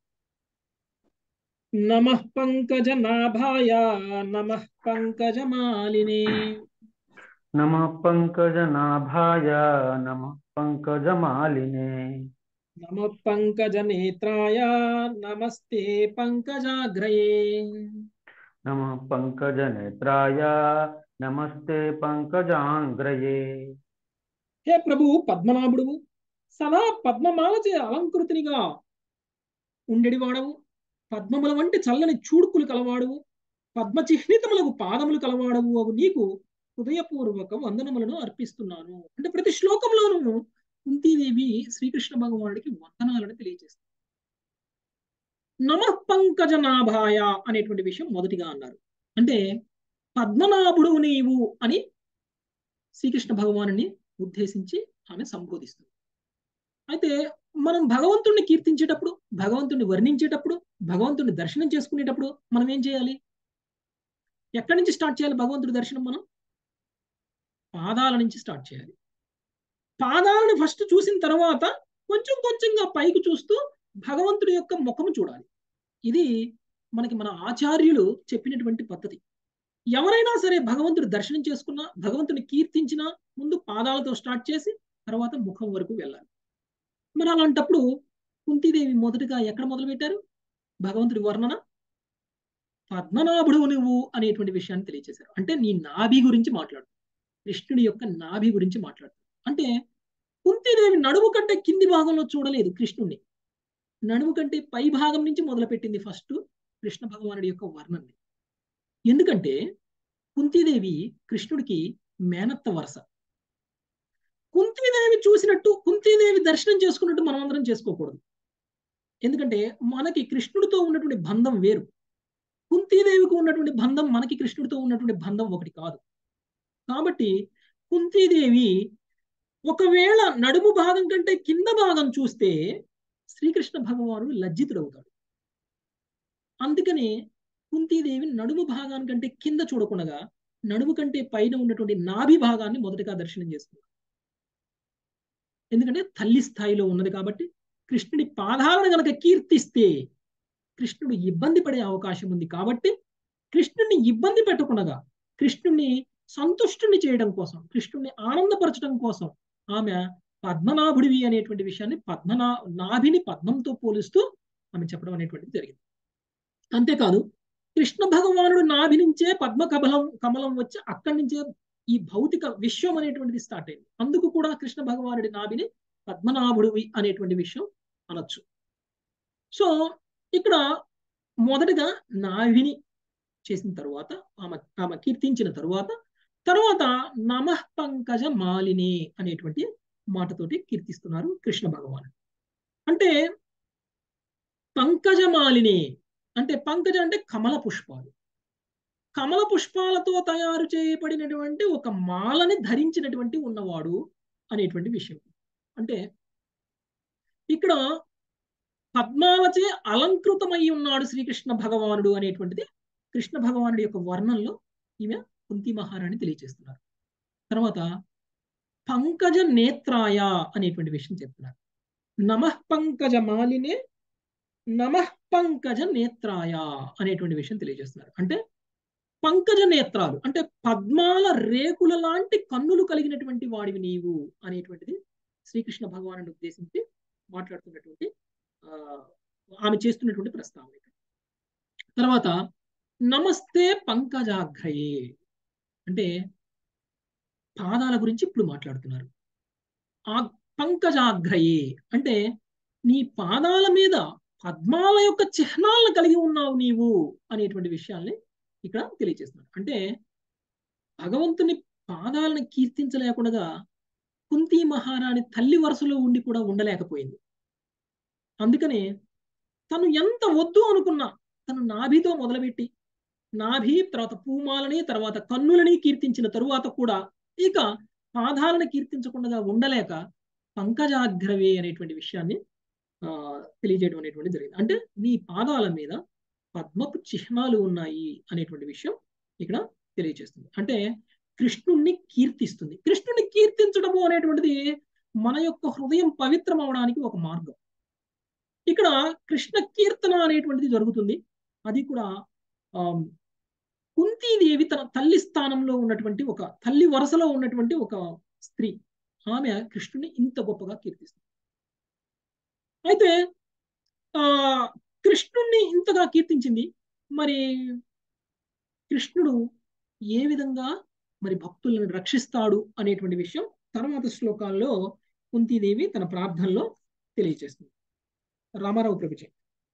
నమః పంకజనాభాయ నమః పంకజమాలినే నమః పంకజనాభాయ నమః పంకజమాలినే నమః పంకజనేత్రాయ నమస్తే పంకజాగ్రయే నమః పంకజనేత్రాయ నమస్తే పంకజాంగ్రయే. హే ప్రభు పద్మనాభుడువు, సదా పద్మమాలచే అలంకృతినిగా ఉండెడివాడవు, పద్మముల వంటి చల్లని చూడుకులు కలవాడువు, పద్మచిహ్నితములకు పాదములు కలవాడవు అవు నీకు హృదయపూర్వక వందనములను అర్పిస్తున్నాను. అంటే ప్రతి శ్లోకంలోనూ కుంతీదేవి శ్రీకృష్ణ భగవానుడికి వందనాలను తెలియజేస్తుంది. నమః పంకజనాభాయ అనేటువంటి విషయం మొదటిగా అన్నారు. అంటే పద్మనాభుడు నీవు అని శ్రీకృష్ణ భగవానుని ఉద్దేశించి ఆమె సంబోధిస్తుంది. అయితే మనం భగవంతుణ్ణి కీర్తించేటప్పుడు, భగవంతుణ్ణి వర్ణించేటప్పుడు, భగవంతుణ్ణి దర్శనం చేసుకునేటప్పుడు మనం ఏం చేయాలి? ఎక్కడి నుంచి స్టార్ట్ చేయాలి భగవంతుడి దర్శనం? మనం పాదాల నుంచి స్టార్ట్ చేయాలి. పాదాలను ఫస్ట్ చూసిన తర్వాత కొంచెం కొంచెంగా పైకి చూస్తూ భగవంతుడి యొక్క ముఖము చూడాలి. ఇది మనకి మన ఆచార్యులు చెప్పినటువంటి పద్ధతి. ఎవరైనా సరే భగవంతుడి దర్శనం చేసుకున్నా, భగవంతుని కీర్తించినా ముందు పాదాలతో స్టార్ట్ చేసి తర్వాత ముఖం వరకు వెళ్ళాలి. మరి అలాంటప్పుడు కుంతీదేవి మొదటగా ఎక్కడ మొదలు పెట్టారు? భగవంతుడి వర్ణన పద్మనాభుడు నువ్వు అనేటువంటి విషయాన్ని తెలియజేశారు. అంటే నీ నాభి గురించి మాట్లాడు, కృష్ణుడి యొక్క నాభి గురించి మాట్లాడు. అంటే కుంతీదేవి నడుము కంటే కింది భాగంలో చూడలేదు కృష్ణుడిని, నడుము కంటే పై భాగం నుంచి మొదలుపెట్టింది ఫస్ట్ కృష్ణ భగవానుడి యొక్క వర్ణన్ని. ఎందుకంటే కుంతీదేవి కృష్ణుడికి మేనత్త వరస. కుంతీదేవి చూసినట్టు, కుంతీదేవి దర్శనం చేసుకున్నట్టు మనం అందరం చేసుకోకూడదు. ఎందుకంటే మనకి కృష్ణుడితో ఉన్నటువంటి బంధం వేరు, కుంతీదేవికి ఉన్నటువంటి బంధం మనకి కృష్ణుడితో ఉన్నటువంటి బంధం ఒకటి కాదు. కాబట్టి కుంతీదేవి ఒకవేళ నడుము భాగం కంటే కింద భాగం చూస్తే శ్రీకృష్ణ భగవానుడు లజ్జితుడవుతాడు. అందుకని కుంతీదేవి నడుము భాగానికంటే కింద చూడకుండా నడుము కంటే పైన ఉన్నటువంటి నాభి భాగాన్ని మొదటగా దర్శనం చేసుకున్నాడు. ఎందుకంటే తల్లి స్థాయిలో ఉన్నది కాబట్టి కృష్ణుడి పాదాలను గనక కీర్తిస్తే కృష్ణుడు ఇబ్బంది పడే అవకాశం ఉంది. కాబట్టి కృష్ణుడిని ఇబ్బంది పెట్టకుండా, కృష్ణుడిని సంతుష్టుని చేయడం కోసం, కృష్ణుడిని ఆనందపరచడం కోసం ఆమె పద్మనాభుడివి అనేటువంటి విషయాన్ని నాభిని పద్మంతో పోలుస్తూ ఆమె చెప్పడం అనేటువంటిది జరిగింది. అంతేకాదు కృష్ణ భగవానుడు నాభి నుంచే కమలం వచ్చి అక్కడి నుంచే ఈ భౌతిక విశ్వం అనేటువంటిది స్టార్ట్ అయింది. అందుకు కూడా కృష్ణ భగవానుడి నాభిని పద్మనాభుడివి అనేటువంటి విషయం అనొచ్చు. సో ఇక్కడ మొదటగా నాభిని చేసిన తరువాత ఆమె కీర్తించిన తరువాత నమః పంకజ మాలిని అనేటువంటి మాటతోటి కీర్తిస్తున్నారు కృష్ణ భగవానుడు. అంటే పంకజమాలిని అంటే పంకజ అంటే కమల పుష్పాలు, కమల పుష్పాలతో తయారు చేయబడినటువంటి ఒక మాలని ధరించినటువంటి ఉన్నవాడు అనేటువంటి విషయం. అంటే ఇక్కడ పద్మాలచే అలంకృతమై ఉన్నాడు శ్రీకృష్ణ భగవానుడు అనేటువంటిది కృష్ణ భగవానుడి యొక్క వర్ణంలో ఈమె కుంతి మహారాణి తెలియజేస్తున్నారు. తర్వాత పంకజ నేత్రాయ అనేటువంటి విషయం చెప్తున్నారు. నమః పంకజ మాలినే నమః పంకజ నేత్రాయ అనేటువంటి విషయం తెలియజేస్తున్నారు. అంటే పంకజ నేత్రాలు అంటే పద్మాల రేకుల లాంటి కన్నులు కలిగినటువంటి వాడివి నీవు అనేటువంటిది శ్రీకృష్ణ భగవానుని ఉద్దేశించి మాట్లాడుతున్నటువంటి ఆమె చేస్తున్నటువంటి ప్రస్తావన. తర్వాత నమస్తే పంకజాగ్రయే అంటే పాదాల గురించి ఇప్పుడు మాట్లాడుతున్నారు. ఆ పంకజాగ్రయే అంటే నీ పాదాల మీద పద్మాల యొక్క చిహ్నాలను కలిగి ఉన్నావు నీవు అనేటువంటి విషయాల్ని ఇక్కడ తెలియజేస్తున్నారు. అంటే భగవంతుని పాదాలను కీర్తించలేకుండా కుంతి మహారాణి తల్లి వరుసలో ఉండి కూడా ఉండలేకపోయింది. అందుకనే తను ఎంత వద్దు అనుకున్నా తను నాభితో మొదలుపెట్టి నాభి తర్వాత పూమాలని తర్వాత కన్నులని కీర్తించిన తరువాత కూడా ఇక పాదాలను కీర్తించకుండా ఉండలేక పంకజాగ్రవే అనేటువంటి విషయాన్ని తెలియజేయడం అనేటువంటి జరిగింది. అంటే నీ పాదాల మీద పద్మపు చిహ్నాలు ఉన్నాయి అనేటువంటి విషయం ఇక్కడ తెలియజేస్తుంది. అంటే కృష్ణుణ్ణి కీర్తిస్తుంది. కృష్ణుణ్ణి కీర్తించడము అనేటువంటిది మన యొక్క హృదయం పవిత్రం అవడానికి ఒక మార్గం. ఇక్కడ కృష్ణ కీర్తన అనేటువంటిది జరుగుతుంది. అది కూడా కుంతీదేవి తన తల్లి స్థానంలో ఉన్నటువంటి ఒక తల్లి వరుసలో ఉన్నటువంటి ఒక స్త్రీ ఆమె కృష్ణుని ఇంత గొప్పగా కీర్తిస్తుంది. అయితే కృష్ణుణ్ణి ఇంతగా కీర్తించింది. మరి కృష్ణుడు ఏ విధంగా మరి భక్తులను రక్షిస్తాడు అనేటువంటి విషయం తర్వాత శ్లోకాల్లో కుంతీదేవి తన ప్రార్థనలో తెలియజేస్తుంది. రామారావు ప్రభుజీ.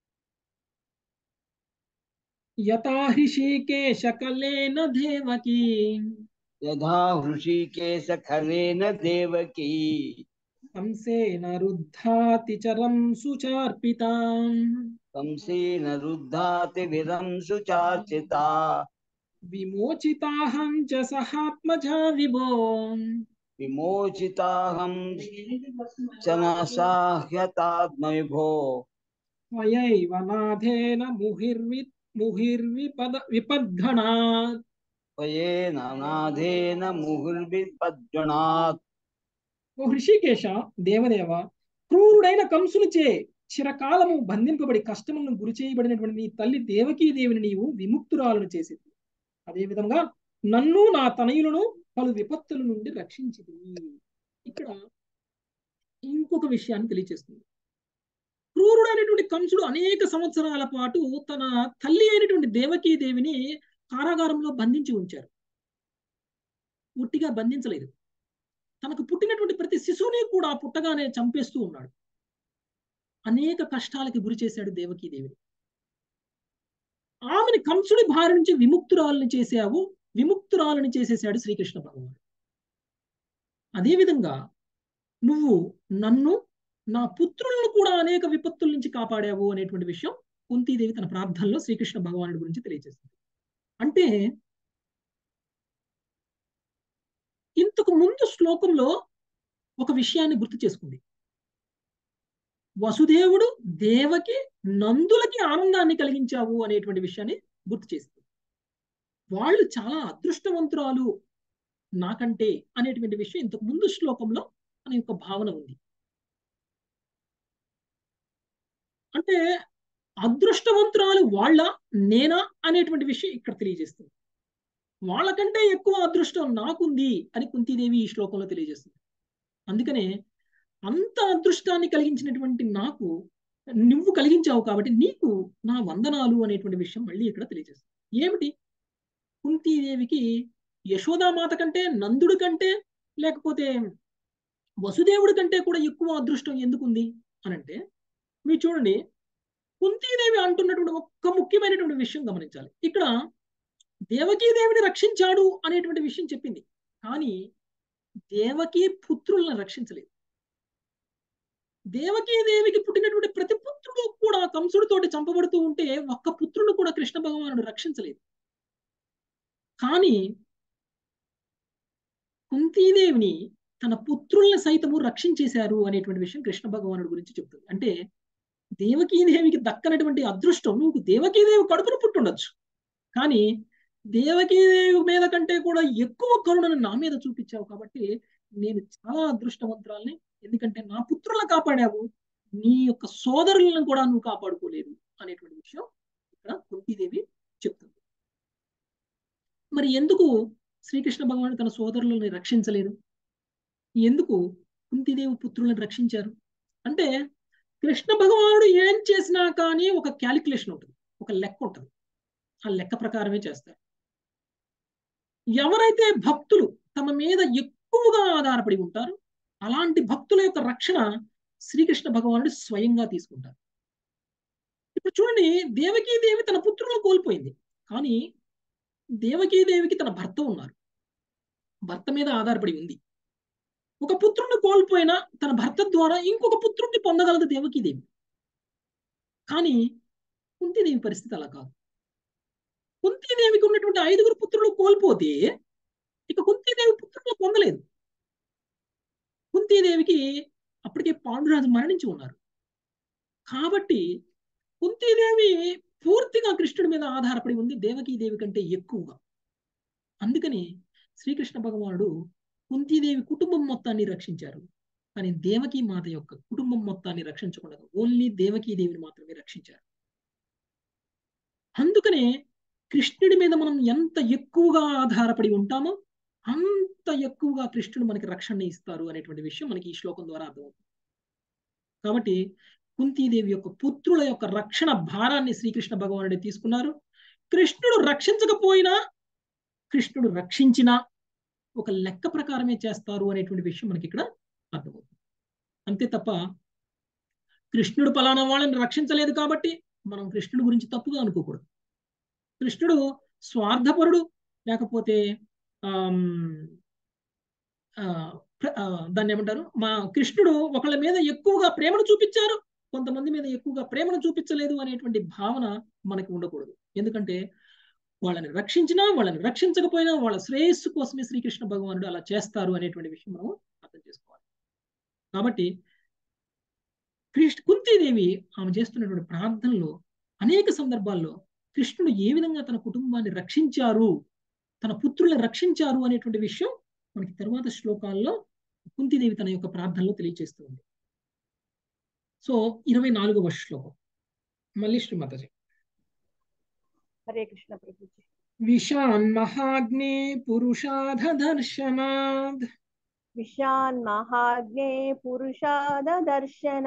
యథా హృషికేశ కలేన దేవకీ యథా హృషికేశ కలేన దేవకీ కంసేన రుద్ధాతి చరం సుచార్పితాం కంసేన రుద్ధాతి విరం సుచార్చితా విమోచితాహం చ సహాత్మజా విభో విమోచితాహం చ నాసాహ్యతాత్మవిభో త్వయైవ నాథేన విపద్గణాత్ త్వయేన నాథేన ముహుర్విపద్గణాత్. ఓ హృషికేశ దేవదేవ, క్రూరుడైన కంసునిచే చిరకాలము బంధింపబడి కష్టములను గురి చేయబడినటువంటి నీ తల్లి దేవకీదేవిని నీవు విముక్తురాలను చేసింది. అదేవిధంగా నన్ను నా తనయులను పలు విపత్తుల నుండి రక్షించింది. ఇక్కడ ఇంకొక విషయాన్ని తెలియజేస్తుంది. క్రూరుడైనటువంటి కంసుడు అనేక సంవత్సరాల పాటు తన తల్లి అయినటువంటి దేవకీదేవిని కారాగారంలో బంధించి ఉంచారు. ఉట్టిగా బంధించలేదు. తనకు పుట్టినటువంటి ప్రతి శిశువుని కూడా పుట్టగానే చంపేస్తూ ఉన్నాడు. అనేక కష్టాలకి గురి చేశాడు దేవకీదేవిని. ఆమెని కంసుడి భార్య నుంచి విముక్తురాలని చేసేశాడు శ్రీకృష్ణ భగవానుడు. అదేవిధంగా నువ్వు నన్ను నా పుత్రులను కూడా అనేక విపత్తుల నుంచి కాపాడావు అనేటువంటి విషయం కుంతీదేవి తన ప్రార్థనలో శ్రీకృష్ణ భగవానుడి గురించి తెలియజేస్తుంది. అంటే ఇంతకు ముందు శ్లోకంలో ఒక విషయాన్ని గుర్తు చేసుకుంది. వసుదేవుడు దేవకి నందులకి ఆనందాన్ని కలిగించావు అనేటువంటి విషయాన్ని గుర్తు చేసింది. వాళ్ళు చాలా అదృష్టవంతురాలు నాకంటే అనేటువంటి విషయం ఇంతకు ముందు శ్లోకంలో అనే ఒక భావన ఉంది. అంటే అదృష్టవంతురాలు వాళ్ళ నేనా అనేటువంటి విషయం ఇక్కడ తెలియజేస్తుంది. వాళ్ళకంటే ఎక్కువ అదృష్టం నాకుంది అని కుంతీదేవి ఈ శ్లోకంలో తెలియజేస్తుంది. అందుకనే అంత అదృష్టాన్ని కలిగించినటువంటి నాకు నువ్వు కలిగించావు కాబట్టి నీకు నా వందనాలు అనేటువంటి విషయం మళ్ళీ ఇక్కడ తెలియజేస్తుంది. ఏమిటి? కుంతీదేవికి యశోదామాత కంటే, నందుడి కంటే, లేకపోతే వసుదేవుడి కంటే కూడా ఎక్కువ అదృష్టం ఎందుకుంది అని అంటే, మీరు చూడండి, కుంతీదేవి అంటున్నటువంటి ఒక్క ముఖ్యమైనటువంటి విషయం గమనించాలి. ఇక్కడ దేవకీదేవిని రక్షించాడు అనేటువంటి విషయం చెప్పింది, కానీ దేవకీ పుత్రులను రక్షించలేదు. దేవకీదేవికి పుట్టినటువంటి ప్రతి పుత్రుడు కూడా కంసుడితోటి చంపబడుతూ ఉంటే ఒక్క పుత్రుడు కూడా కృష్ణ భగవానుడు రక్షించలేదు. కానీ కుంతీదేవిని తన పుత్రుల్ని సైతము రక్షించేశారు అనేటువంటి విషయం కృష్ణ భగవానుడి గురించి చెప్తుంది. అంటే దేవకీదేవికి దక్కనటువంటి అదృష్టం, నువ్వు దేవకీదేవి కడుపును పుట్టుండొచ్చు, కానీ దేవకీదేవి మీద కంటే కూడా ఎక్కువ కరుణను నా మీద చూపించావు కాబట్టి నేను చాలా అదృష్టవంతురాల్ని, ఎందుకంటే నా పుత్రులను కాపాడావు, నీ యొక్క సోదరులను కూడా నువ్వు కాపాడుకోలేదు అనేటువంటి విషయం ఇక్కడ కుంతీదేవి చెప్తుంది. మరి ఎందుకు శ్రీకృష్ణ భగవానుడు తన సోదరులను రక్షించలేదు? ఎందుకు కుంతీదేవి పుత్రులను రక్షించారు అంటే, కృష్ణ భగవానుడు ఏం చేసినా కానీ ఒక క్యాలిక్యులేషన్ ఉంటుంది, ఒక లెక్క ఉంటుంది. ఆ లెక్క ప్రకారమే చేస్తారు. ఎవరైతే భక్తులు తమ మీద ఎక్కువగా ఆధారపడి ఉంటారో అలాంటి భక్తుల యొక్క రక్షణ శ్రీకృష్ణ భగవానుడు స్వయంగా తీసుకుంటారు. ఇప్పుడు చూడండి, దేవకీదేవి తన పుత్రులను కోల్పోయింది, కానీ దేవకీదేవికి తన భర్త ఉన్నారు, భర్త మీద ఆధారపడి ఉంది. ఒక పుత్రుడిని కోల్పోయినా తన భర్త ద్వారా ఇంకొక పుత్రుడిని పొందగలదు దేవకీదేవి. కానీ కుంతీదేవి పరిస్థితి అలా కాదు. కుంతీదేవికి ఉన్నటువంటి 5 పుత్రులు కోల్పోతే ఇక కుంతీదేవి పుత్రులు పొందలేదు. కుంతీదేవికి అప్పటికే పాండురాజు మరణించి ఉన్నారు కాబట్టి కుంతీదేవి పూర్తిగా కృష్ణుడి మీద ఆధారపడి ఉంది, దేవకీదేవి కంటే ఎక్కువగా. అందుకని శ్రీకృష్ణ భగవానుడు కుంతీదేవి కుటుంబం మొత్తాన్ని రక్షించారు, కానీ దేవకీ మాత యొక్క కుటుంబం మొత్తాన్ని రక్షించకుండా ఓన్లీ దేవకీదేవిని మాత్రమే రక్షించారు. అందుకనే కృష్ణుడి మీద మనం ఎంత ఎక్కువగా ఆధారపడి ఉంటామో అంత ఎక్కువగా కృష్ణుడు మనకి రక్షణ ఇస్తారు అనేటువంటి విషయం మనకి ఈ శ్లోకం ద్వారా అర్థమవుతుంది. కాబట్టి కుంతీదేవి యొక్క పుత్రుల యొక్క రక్షణ భారాన్ని శ్రీకృష్ణ భగవానుడే తీసుకున్నారు. కృష్ణుడు రక్షించకపోయినా, కృష్ణుడు రక్షించినా ఒక లెక్క ప్రకారమే చేస్తారు అనేటువంటి విషయం మనకి ఇక్కడ అర్థమవుతుంది. అంతే తప్ప కృష్ణుడు పలానా వాళ్ళని రక్షించలేదు కాబట్టి మనం కృష్ణుడి గురించి తప్పుగా అనుకోకూడదు. కృష్ణుడు స్వార్థపరుడు, లేకపోతే దాన్ని ఏమంటారు, మా కృష్ణుడు ఒకళ్ళ మీద ఎక్కువగా ప్రేమను చూపించారు, కొంతమంది మీద ఎక్కువగా ప్రేమను చూపించలేదు అనేటువంటి భావన మనకి ఉండకూడదు. ఎందుకంటే వాళ్ళని రక్షించినా వాళ్ళని రక్షించకపోయినా వాళ్ళ శ్రేయస్సు కోసమే శ్రీకృష్ణ భగవానుడు అలా చేస్తారు అనేటువంటి విషయం మనం అర్థం చేసుకోవాలి. కాబట్టి కుంతీదేవి ఆమె చేస్తున్నటువంటి ప్రార్థనలో అనేక సందర్భాల్లో కృష్ణుడు ఏ విధంగా తన కుటుంబాన్ని రక్షించారు, తన పుత్రులను రక్షించారు అనేటువంటి విషయం మనకి తరువాత శ్లోకాల్లో కుంతీదేవి తన యొక్క ప్రార్థనలో తెలియజేస్తుంది. సో 24వ శ్లోకం మళ్ళీ శ్రీమాతాజీ. హరే కృష్ణ ప్రభుజీ. విశాన్ మహాగ్నే పురుషాధ దర్శనాద్ విశాన్ మహాగ్నే పురుషాద దర్శన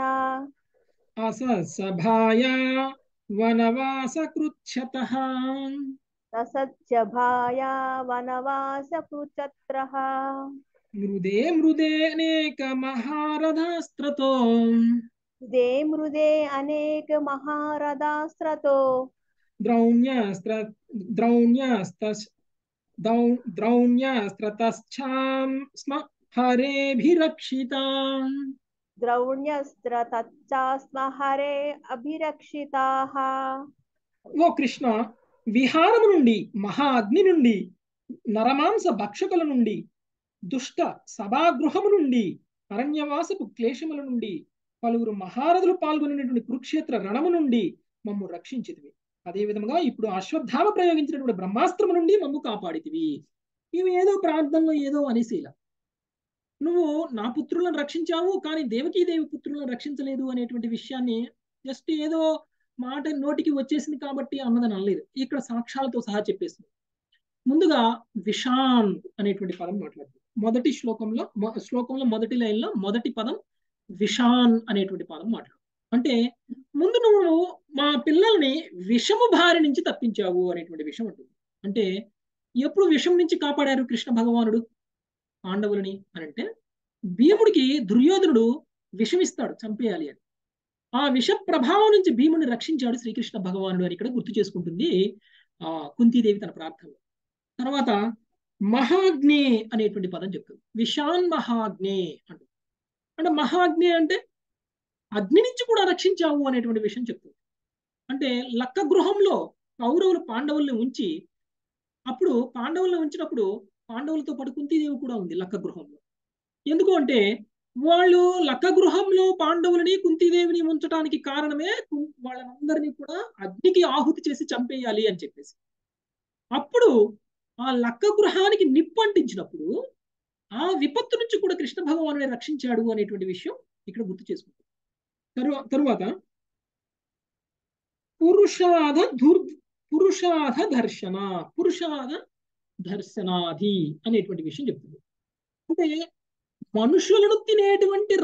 అసత్సభాయా వనవాస కృచ్ఛతః ససత్యభాయా వనవాస కృచత్రః మృదే మృదేనేక మహారథాస్త్రతో దే మృదే అనేక మహారథాస్త్రతో ద్రౌణ్యాస్త్రతశ్చాం స్మ హరేభిరక్షితాం. ద్రౌణ్యస్త్రతశ్చాస్మ హరే అభిరక్షితాః. ఓ కృష్ణ, విహారము నుండి, మహా అగ్ని నుండి, నరమాంస భక్షకుల నుండి, దుష్ట సభాగృహము నుండి, అరణ్యవాసపు క్లేశముల నుండి, పలువురు మహారథులు పాల్గొనేటువంటి కురుక్షేత్ర రణము నుండి మమ్ము రక్షించితివి. అదే విధముగా ఇప్పుడు అశ్వత్థామ ప్రయోగించినటువంటి బ్రహ్మాస్త్రము నుండి మమ్ము కాపాడితివి. ఇవి ఏదో ప్రార్థనలో ఏదో అనేసేలా, నువ్వు నా పుత్రులను రక్షించావు కానీ దేవకీదేవి పుత్రులను రక్షించలేదు అనేటువంటి విషయాన్ని జస్ట్ ఏదో మాట నోటికి వచ్చేసింది కాబట్టి అన్నదని అనలేదు. ఇక్కడ సాక్ష్యాలతో సహా చెప్పేసింది. ముందుగా విషాన్ అనేటువంటి పదం మాట్లాడుతుంది. మొదటి శ్లోకంలో మొదటి లైన్లో మొదటి పదం విషాన్ అనేటువంటి పదం మాట్లాడు. అంటే ముందు నువ్వు మా పిల్లల్ని విషము బారి నుంచి తప్పించావు అనేటువంటి విషయం ఉంటుంది. అంటే ఎప్పుడు విషం నుంచి కాపాడారు కృష్ణ భగవానుడు పాండవులని అని అంటే, భీముడికి దుర్యోధనుడు విషమిస్తాడు చంపేయాలి అని. ఆ విష ప్రభావం నుంచి భీముడిని రక్షించాడు శ్రీకృష్ణ భగవానుడు అని ఇక్కడ గుర్తు చేసుకుంటుంది కుంతీదేవి తన ప్రార్థనలో. తర్వాత మహాగ్నే అనేటువంటి పదం చెప్తుంది. విషాన్ మహాగ్నే అంటుంది. అంటే మహాగ్నే అంటే అగ్ని నుంచి కూడా రక్షించావు అనేటువంటి విషయం చెప్తుంది. అంటే లక్క గృహంలో కౌరవులు పాండవుల్ని ఉంచి, అప్పుడు పాండవుల్ని ఉంచినప్పుడు పాండవులతో పాటు కుంతీదేవి కూడా ఉంది లక్క గృహంలో. ఎందుకు అంటే వాళ్ళు లక్క గృహంలో పాండవులని కుంతీదేవిని ఉంచడానికి కారణమే వాళ్ళందరినీ కూడా అగ్నికి ఆహుతి చేసి చంపేయాలి అని చెప్పేసి. అప్పుడు ఆ లక్క గృహానికి నిప్పు అంటించినప్పుడు ఆ విపత్తు నుంచి కూడా కృష్ణ భగవానుడే రక్షించాడు అనేటువంటి విషయం ఇక్కడ గుర్తు చేసుకుంటాం. తరువాత పురుషాధ దర్శనాధి అనేటువంటి విషయం చెప్తుంది. అంటే మనుషులను తినేటువంటి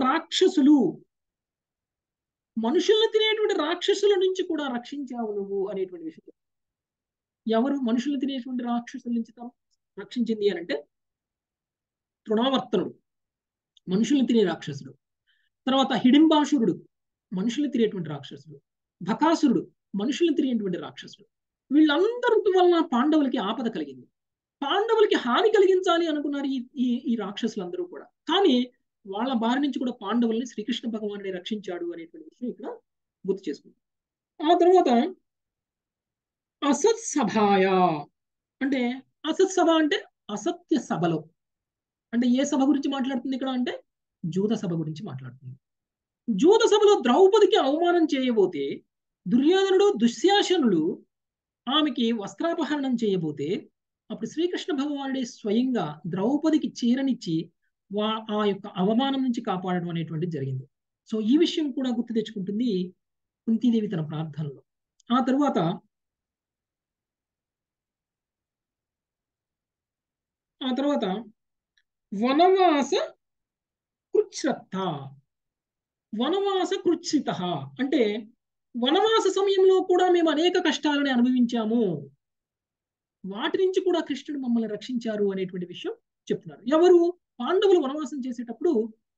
రాక్షసుల నుంచి కూడా రక్షించావు నువ్వు అనేటువంటి విషయం. ఎవరు మనుషులను తినేటువంటి రాక్షసుల నుంచి రక్షించింది అని అంటే తృణావర్తనుడు మనుషులను తినే రాక్షసుడు. తర్వాత హిడింబాసురుడు మనుషులు తినేటువంటి రాక్షసుడు. బకాసురుడు మనుషులు తినేటువంటి రాక్షసుడు. వీళ్ళందరి వలన పాండవులకి ఆపద కలిగింది. పాండవులకి హాని కలిగించాలి అనుకున్నారు ఈ రాక్షసులందరూ కూడా. కానీ వాళ్ళ బారి నుంచి కూడా పాండవుల్ని శ్రీకృష్ణ భగవానుడే రక్షించాడు అనేటువంటి విషయం ఇక్కడ గుర్తు చేసుకుంటాం. ఆ తర్వాత అసత్సభాయ అంటే అసత్సభ అంటే అసత్య సభలో. అంటే ఏ సభ గురించి మాట్లాడుతుంది ఇక్కడ అంటే జూద సభ గురించి మాట్లాడుతుంది. జూద సభలో ద్రౌపదికి అవమానం చేయబోతే దుర్యోధనుడు దుశ్శాసనుడు ఆమెకి వస్త్రాపహరణం చేయబోతే అప్పుడు శ్రీకృష్ణ భగవానుడే స్వయంగా ద్రౌపదికి చీరనిచ్చి ఆ యొక్క అవమానం నుంచి కాపాడడం అనేటువంటిది జరిగింది. సో ఈ విషయం కూడా గుర్తు తెచ్చుకుంటుంది కుంతీదేవి తన ప్రార్థనలో. ఆ తరువాత వనవాస కృచ్ఛ్రిత అంటే వనవాస సమయంలో కూడా మేము అనేక కష్టాలని అనుభవించాము, వాటి నుంచి కూడా కృష్ణుడు మమ్మల్ని రక్షించారు అనేటువంటి విషయం చెప్తున్నారు. ఎవరు? పాండవులు వనవాసం చేసేటప్పుడు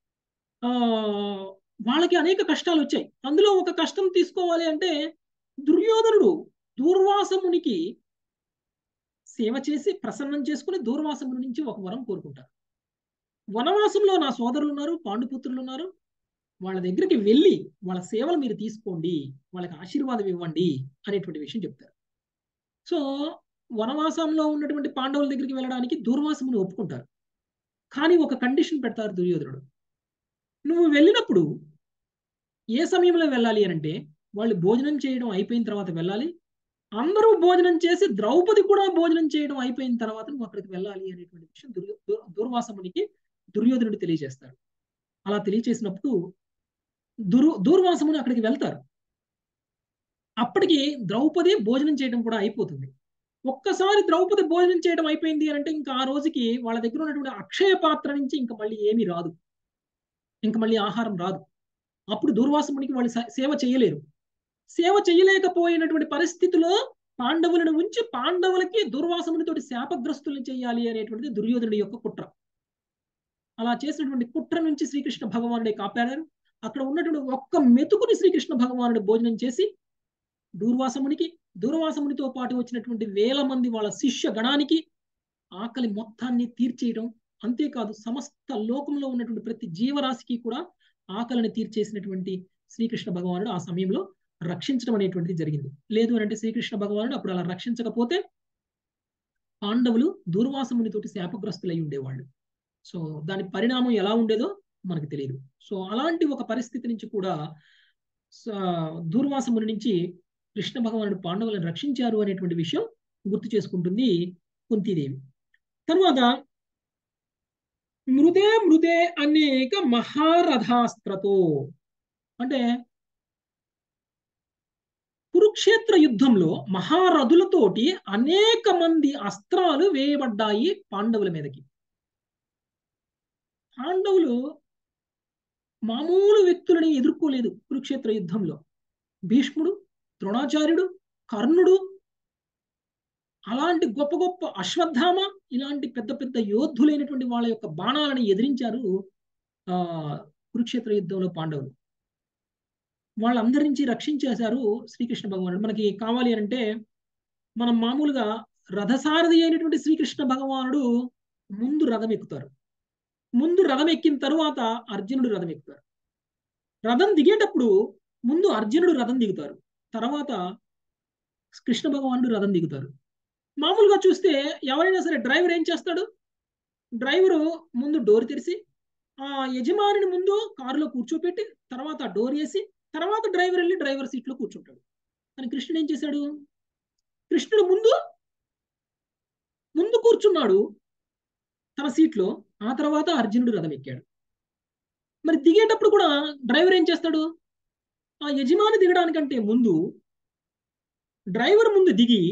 వాళ్ళకి అనేక కష్టాలు వచ్చాయి. అందులో ఒక కష్టం తీసుకోవాలి అంటే దుర్యోధనుడు దూర్వాసమునికి సేవ చేసి ప్రసన్నం చేసుకుని దూర్వాసముని నుంచి ఒక వరం కోరుకుంటారు. వనవాసంలో నా సోదరులు ఉన్నారు, పాండుపుత్రులు ఉన్నారు, వాళ్ళ దగ్గరికి వెళ్ళి వాళ్ళ సేవలు మీరు తీసుకోండి, వాళ్ళకి ఆశీర్వాదం ఇవ్వండి అనేటువంటి విషయం చెప్తారు. సో వనవాసంలో ఉన్నటువంటి పాండవుల దగ్గరికి వెళ్ళడానికి దూర్వాసముని ఒప్పుకుంటారు. కానీ ఒక కండిషన్ పెడతారు దుర్యోధనుడు. నువ్వు వెళ్ళినప్పుడు ఏ సమయంలో వెళ్ళాలి అని అంటే వాళ్ళు భోజనం చేయడం అయిపోయిన తర్వాత వెళ్ళాలి, అందరూ భోజనం చేసి ద్రౌపది కూడా భోజనం చేయడం అయిపోయిన తర్వాత నువ్వు అక్కడికి వెళ్ళాలి అనేటువంటి విషయం దూర్వాసమునికి దుర్యోధనుడు తెలియజేస్తారు. అలా తెలియజేసినప్పుడు దూర్వాసముని అక్కడికి వెళ్తారు. అప్పటికి ద్రౌపది భోజనం చేయడం కూడా అయిపోతుంది. ఒక్కసారి ద్రౌపది భోజనం చేయడం అయిపోయింది అని అంటే ఇంకా ఆ రోజుకి వాళ్ళ దగ్గర ఉన్నటువంటి అక్షయ పాత్ర నుంచి ఇంకా మళ్ళీ ఏమీ రాదు, ఇంకా మళ్ళీ ఆహారం రాదు. అప్పుడు దూర్వాసమునికి వాళ్ళు సేవ చేయలేరు. సేవ చేయలేకపోయినటువంటి పరిస్థితిలో పాండవులను ఉంచి పాండవులకి దూర్వాసమునితోటి శాపగ్రస్తుల్ని చేయాలి అనేటువంటిది దుర్యోధనుడి యొక్క కుట్ర. అలా చేసినటువంటి కుట్ర నుంచి శ్రీకృష్ణ భగవానుడే కాపాడారు. అక్కడ ఉన్నటువంటి ఒక్క మెతుకుని శ్రీకృష్ణ భగవానుడు భోజనం చేసి దూర్వాసమునితో పాటు వచ్చినటువంటి వేల మంది వాళ్ళ శిష్య గణానికి ఆకలి మొత్తాన్ని తీర్చేయడం, అంతేకాదు సమస్త లోకంలో ఉన్నటువంటి ప్రతి జీవరాశికి కూడా ఆకలిని తీర్చేసినటువంటి శ్రీకృష్ణ భగవానుడు ఆ సమయంలో రక్షించడం అనేటువంటిది జరిగింది. లేదు అని అంటే శ్రీకృష్ణ భగవానుడు అప్పుడు అలా రక్షించకపోతే పాండవులు దూర్వాసమునితోటి శాపగ్రస్తులై ఉండేవాళ్ళు. సో దాని పరిణామం ఎలా ఉండేదో మనకు తెలియదు. సో అలాంటి ఒక పరిస్థితి నుంచి కూడా దూర్వాసముని నుంచి కృష్ణ భగవానుడు పాండవులను రక్షించారు అనేటువంటి విషయం గుర్తు చేసుకుంటుంది కుంతీదేవి. తర్వాత మృదే అనేక మహారథాస్త్రతో అంటే కురుక్షేత్ర యుద్ధంలో మహారథులతోటి అనేక మంది అస్త్రాలు వేయబడ్డాయి పాండవుల మీదకి. పాండవులు మామూలు వ్యక్తులని ఎదుర్కోలేదు కురుక్షేత్ర యుద్ధంలో. భీష్ముడు, ద్రోణాచార్యుడు, కర్ణుడు, అలాంటి గొప్ప గొప్ప అశ్వత్థామ, ఇలాంటి పెద్ద పెద్ద యోధులైనటువంటి వాళ్ళ యొక్క బాణాలను ఎదిరించారు కురుక్షేత్ర యుద్ధంలో పాండవులు. వాళ్ళందరి నుంచి రక్షించేశారు శ్రీకృష్ణ భగవానుడు. మనకి కావాలి అంటే మనం మామూలుగా రథసారథి అయినటువంటి శ్రీకృష్ణ భగవానుడు ముందు రథం ఎక్కుతారు. ముందు రథం ఎక్కిన తరువాత అర్జునుడు రథం ఎక్కుతారు. రథం దిగేటప్పుడు ముందు అర్జునుడు రథం దిగుతారు, తర్వాత కృష్ణ భగవానుడు రథం దిగుతారు. మామూలుగా చూస్తే ఎవరైనా సరే డ్రైవర్ ఏం చేస్తాడు? డ్రైవరు ముందు డోర్ తెరిచి ఆ యజమానిని ముందు కారులో కూర్చోపెట్టి తర్వాత డోర్ వేసి తర్వాత డ్రైవర్ వెళ్ళి డ్రైవర్ సీట్లో కూర్చుంటాడు. కానీ కృష్ణుడు ఏం చేశాడు? కృష్ణుడు ముందు కూర్చున్నాడు తన సీట్లో, ఆ తర్వాత అర్జునుడు రథం ఎక్కాడు. మరి దిగేటప్పుడు కూడా డ్రైవర్ ఏం చేస్తాడు? ఆ యజమాని దిగడానికంటే ముందు డ్రైవర్ ముందు దిగి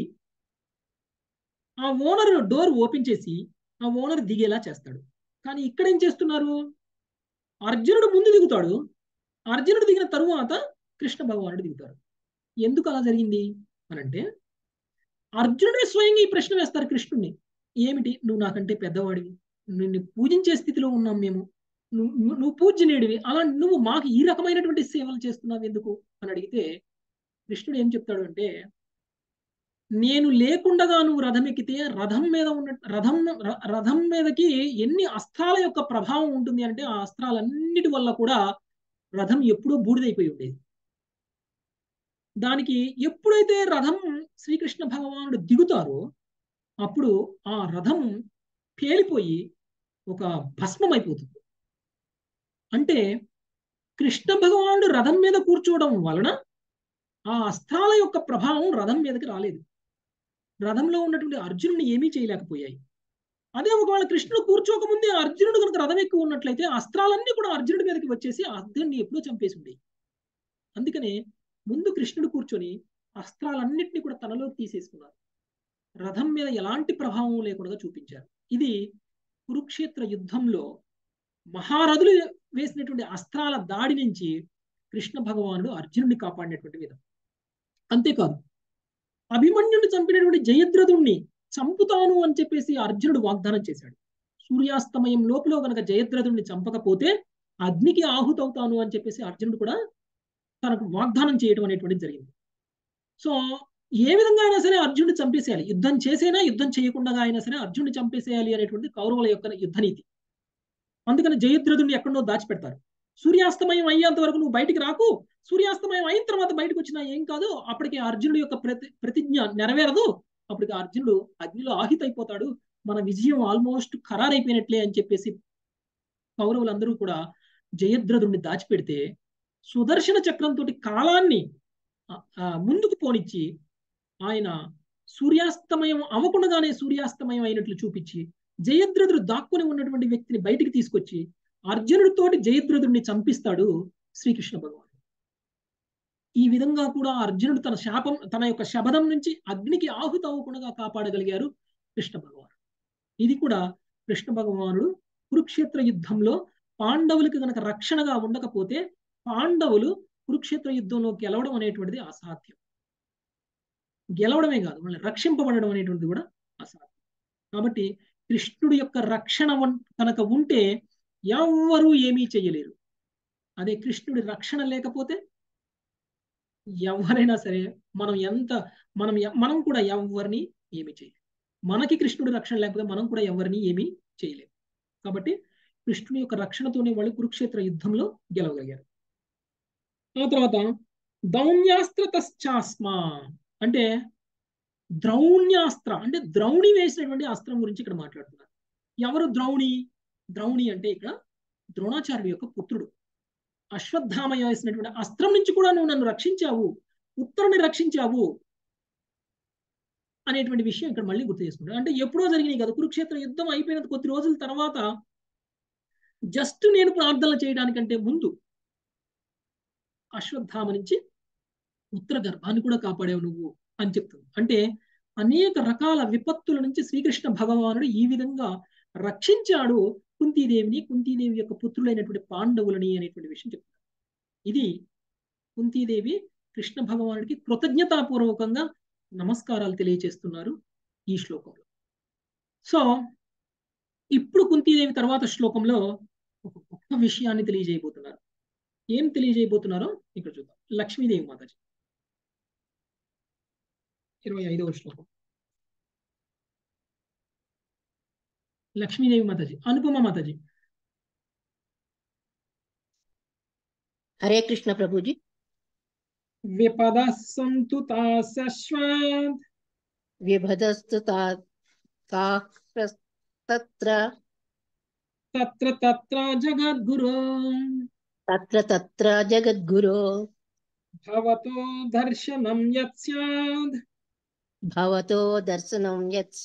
ఆ ఓనర్ డోర్ ఓపెన్ చేసి ఆ ఓనర్ దిగేలా చేస్తాడు. కానీ ఇక్కడ ఏం చేస్తున్నారు? అర్జునుడు ముందు దిగుతాడు, అర్జునుడు దిగిన తరువాత కృష్ణ భగవానుడు దిగుతారు. ఎందుకు అలా జరిగింది అనంటే అర్జునుడే స్వయంగా ఈ ప్రశ్న వేస్తారు కృష్ణుడిని. ఏమిటి, నువ్వు నాకంటే పెద్దవాడివి, నిన్ను పూజించే స్థితిలో ఉన్నాం మేము, నువ్వు పూజ్యనీడివి, అలా నువ్వు మాకు ఈ రకమైనటువంటి సేవలు చేస్తున్నావు ఎందుకు అని అడిగితే కృష్ణుడు ఏం చెప్తాడు అంటే, నేను లేకుండగా నువ్వు రథం ఎక్కితే రథం మీదకి ఎన్ని అస్త్రాల యొక్క ప్రభావం ఉంటుంది అంటే ఆ అస్త్రాలన్నిటి వల్ల కూడా రథం ఎప్పుడూ బూడిదైపోయి ఉండేది. దానికి ఎప్పుడైతే రథం శ్రీకృష్ణ భగవానుడు దిగుతారో అప్పుడు ఆ రథం పేలిపోయి ఒక భస్మం అయిపోతుంది. అంటే కృష్ణ భగవానుడు రథం మీద కూర్చోవడం వలన ఆ అస్త్రాల యొక్క ప్రభావం రథం మీదకి రాలేదు. రథంలో ఉన్నటువంటి అర్జునుడిని ఏమీ చేయలేకపోయాయి. అదే ఒకవేళ కృష్ణుడు కూర్చోకముందే అర్జునుడు కనుక రథం ఎక్కువ ఉన్నట్లయితే అస్త్రాలన్నీ కూడా అర్జునుడి మీదకి వచ్చేసి అర్జునుడిని ఎప్పుడూ చంపేసి ఉండేవి. అందుకనే ముందు కృష్ణుడు కూర్చొని అస్త్రాలన్నింటినీ కూడా తనలోకి తీసేసుకున్నారు. రథం మీద ఎలాంటి ప్రభావం లేకుండా చూపించారు. ఇది కురుక్షేత్ర యుద్ధంలో మహారథులు వేసినటువంటి అస్త్రాల దాడి నుంచి కృష్ణ భగవానుడు అర్జునుడిని కాపాడినటువంటి విధం. అంతేకాదు, అభిమన్యుడిని చంపినటువంటి జయద్రథుణ్ణి చంపుతాను అని చెప్పేసి అర్జునుడు వాగ్దానం చేశాడు. సూర్యాస్తమయం లోపల కనుక జయద్రథుణ్ణి చంపకపోతే అగ్నికి ఆహుతవుతాను అని చెప్పేసి అర్జునుడు కూడా తనకు వాగ్దానం చేయడం అనేటువంటిది జరిగింది. సో ఏ విధంగా అయినా సరే అర్జునుడిని చంపేసేయాలి, యుద్ధం చేసేనా యుద్ధం చేయకుండా అయినా సరే అర్జునుడిని చంపేసేయాలి అనేటువంటి కౌరవుల యొక్క యుద్ధనీతి. అందుకని జయద్రథుడిని ఎక్కడో దాచిపెడతారు. సూర్యాస్తమయం అయ్యేంత వరకు నువ్వు బయటికి రాకు, సూర్యాస్తమయం అయిన తర్వాత బయటకు వచ్చినా ఏం కాదు, అప్పటికి అర్జునుడి యొక్క ప్రతిజ్ఞ నెరవేరదు, అప్పటికి అర్జునుడు అగ్నిలో ఆహితైపోతాడు, మన విజయం ఆల్మోస్ట్ ఖరారైపోయినట్లే అని చెప్పేసి కౌరవులందరూ కూడా జయద్రథుడిని దాచిపెడితే సుదర్శన చక్రంతో కాలాన్ని ముందుకు పోనిచ్చి ఆయన సూర్యాస్తమయం అవ్వకుండానే సూర్యాస్తమయం అయినట్లు చూపించి జయద్రథుడు దాక్కుని ఉన్నటువంటి వ్యక్తిని బయటికి తీసుకొచ్చి అర్జునుడితోటి జయద్రథుడిని చంపిస్తాడు శ్రీకృష్ణ భగవానుడు. ఈ విధంగా కూడా అర్జునుడు తన యొక్క శబదం నుంచి అగ్నికి ఆహుతి అవ్వకుండా కాపాడగలిగారు కృష్ణ భగవానుడు. ఇది కూడా కృష్ణ భగవానుడు కురుక్షేత్ర యుద్ధంలో పాండవులకి గనక రక్షణగా ఉండకపోతే పాండవులు కురుక్షేత్ర యుద్ధంలో గెలవడం అనేటువంటిది అసాధ్యం. గెలవడమే కాదు, వాళ్ళని రక్షింపబడడం అనేటువంటిది కూడా అసాధ్యం. కాబట్టి కృష్ణుడి యొక్క రక్షణ కనుక ఉంటే ఎవ్వరూ ఏమీ చేయలేరు. అదే కృష్ణుడి రక్షణ లేకపోతే ఎవరైనా సరే మనం కూడా ఎవరిని ఏమీ చేయలేము. మనకి కృష్ణుడి రక్షణ లేకపోతే మనం కూడా ఎవరిని ఏమీ చేయలేము. కాబట్టి కృష్ణుడి యొక్క రక్షణతోనే వాళ్ళు కురుక్షేత్ర యుద్ధంలో గెలవగలిగారు. ఆ తర్వాత దౌన్యాస్త్ర తశ్చాస్మా అంటే ద్రౌణ్యాస్త్ర అంటే ద్రౌణి వేసినటువంటి అస్త్రం గురించి ఇక్కడ మాట్లాడుతున్నారు. ఎవరు ద్రౌణి? ద్రౌణి అంటే ఇక్కడ ద్రోణాచార్యుడి యొక్క పుత్రుడు. అశ్వత్థామ వేసినటువంటి అస్త్రం నుంచి కూడా నువ్వు నన్ను రక్షించావు, ఉత్తరుని రక్షించావు అనేటువంటి విషయం ఇక్కడ మళ్ళీ గుర్తు చేసుకుంటాడు. అంటే ఎప్పుడో జరిగినాయి కదా, కురుక్షేత్ర యుద్ధం అయిపోయిన కొద్ది రోజుల తర్వాత జస్ట్ నేను ప్రార్థనలు చేయడానికంటే ముందు అశ్వత్థామ నుంచి పుత్ర గర్భాన్ని కూడా కాపాడావు నువ్వు అని చెప్తుంది. అంటే అనేక రకాల విపత్తుల నుంచి శ్రీకృష్ణ భగవానుడు ఈ విధంగా రక్షించాడు కుంతీదేవిని, కుంతీదేవి యొక్క పుత్రులైనటువంటి పాండవులని అనేటువంటి విషయం చెప్తారు. ఇది కుంతీదేవి కృష్ణ భగవానుడికి కృతజ్ఞతాపూర్వకంగా నమస్కారాలు తెలియజేస్తున్నారు ఈ శ్లోకంలో. సో ఇప్పుడు కుంతీదేవి తర్వాత శ్లోకంలో ఒక గొప్ప విషయాన్ని తెలియజేయబోతున్నారు. ఏం తెలియజేయబోతున్నారో ఇక్కడ చూద్దాం. లక్ష్మీదేవి మాతాజీ 25వ శ్లోకం. లక్ష్మీదేవి మాతాజీ, అనుపమ మాతాజీ. हरे कृष्ण प्रभु जी। विपदः सन्तु तास्यश्वात् विभदस्तु तत्र तत्र जगद्गुरो तत्र जगद्गुरो भवतो दर्शनं यत् स्यात् भवतो दर्शनं यत्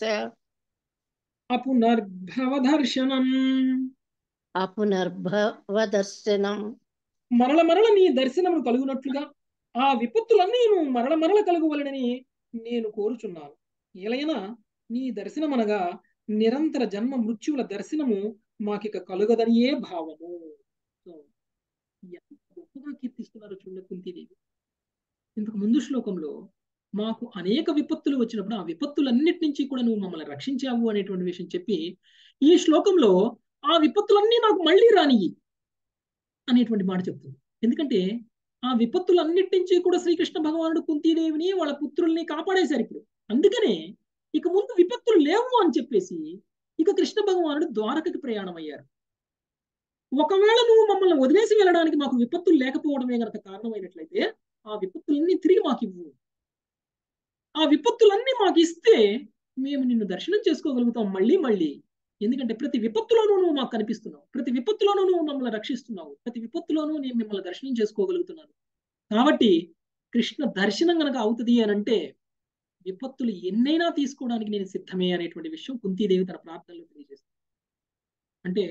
अपुनर्भवदर्शनं మరల మరల నీ దర్శనము కలుగునట్లుగా ఆ విపత్తులన్నీ నువ్వు మరల మరల కలుగువలనని నేను కోరుచున్నాను. ఎలయనా నీ దర్శనమనగా నిరంతర జన్మ మృత్యువుల దర్శనము మాకిక కలుగదనియే భావము. ఎంత గొప్పగా కీర్తిస్తున్నారు చూడండి కుంతీదేవి. ఇంతకు ముందు శ్లోకంలో మాకు అనేక విపత్తులు వచ్చినప్పుడు ఆ విపత్తులన్నిటి నుంచి కూడా నువ్వు మమ్మల్ని రక్షించావు అనేటువంటి విషయం చెప్పి, ఈ శ్లోకంలో ఆ విపత్తులన్నీ నాకు మళ్ళీ రానియ్యి అనేటువంటి మాట చెప్తుంది. ఎందుకంటే ఆ విపత్తులన్నిటి నుంచి కూడా శ్రీకృష్ణ భగవానుడు కుంతీదేవిని వాళ్ళ పుత్రుల్ని కాపాడేశారు. ఇప్పుడు అందుకనే ఇక ముందు విపత్తులు లేవు అని చెప్పేసి ఇక కృష్ణ భగవానుడు ద్వారకకి ప్రయాణం అయ్యారు. ఒకవేళ నువ్వు మమ్మల్ని వదిలేసి వెళ్ళడానికి మాకు విపత్తులు లేకపోవడమే గనక కారణమైనట్లయితే ఆ విపత్తులన్నీ తిరిగి మాకు ఇవ్వు. ఆ విపత్తులన్నీ మాకు ఇస్తే మేము నిన్ను దర్శనం చేసుకోగలుగుతాం మళ్ళీ మళ్ళీ. ఎందుకంటే ప్రతి విపత్తులోనూ నువ్వు మాకు కనిపిస్తున్నావు, ప్రతి విపత్తులోనూ నువ్వు మమ్మల్ని రక్షిస్తున్నావు, ప్రతి విపత్తులోనూ నేను మిమ్మల్ని దర్శనం చేసుకోగలుగుతున్నాను. కాబట్టి కృష్ణ దర్శనం గనక అవుతుంది అని అంటే విపత్తులు ఎన్నైనా తీసుకోవడానికి నేను సిద్ధమే అనేటువంటి విషయం కుంతీదేవి తన ప్రార్థనలో తెలియజేస్తుంది. అంటే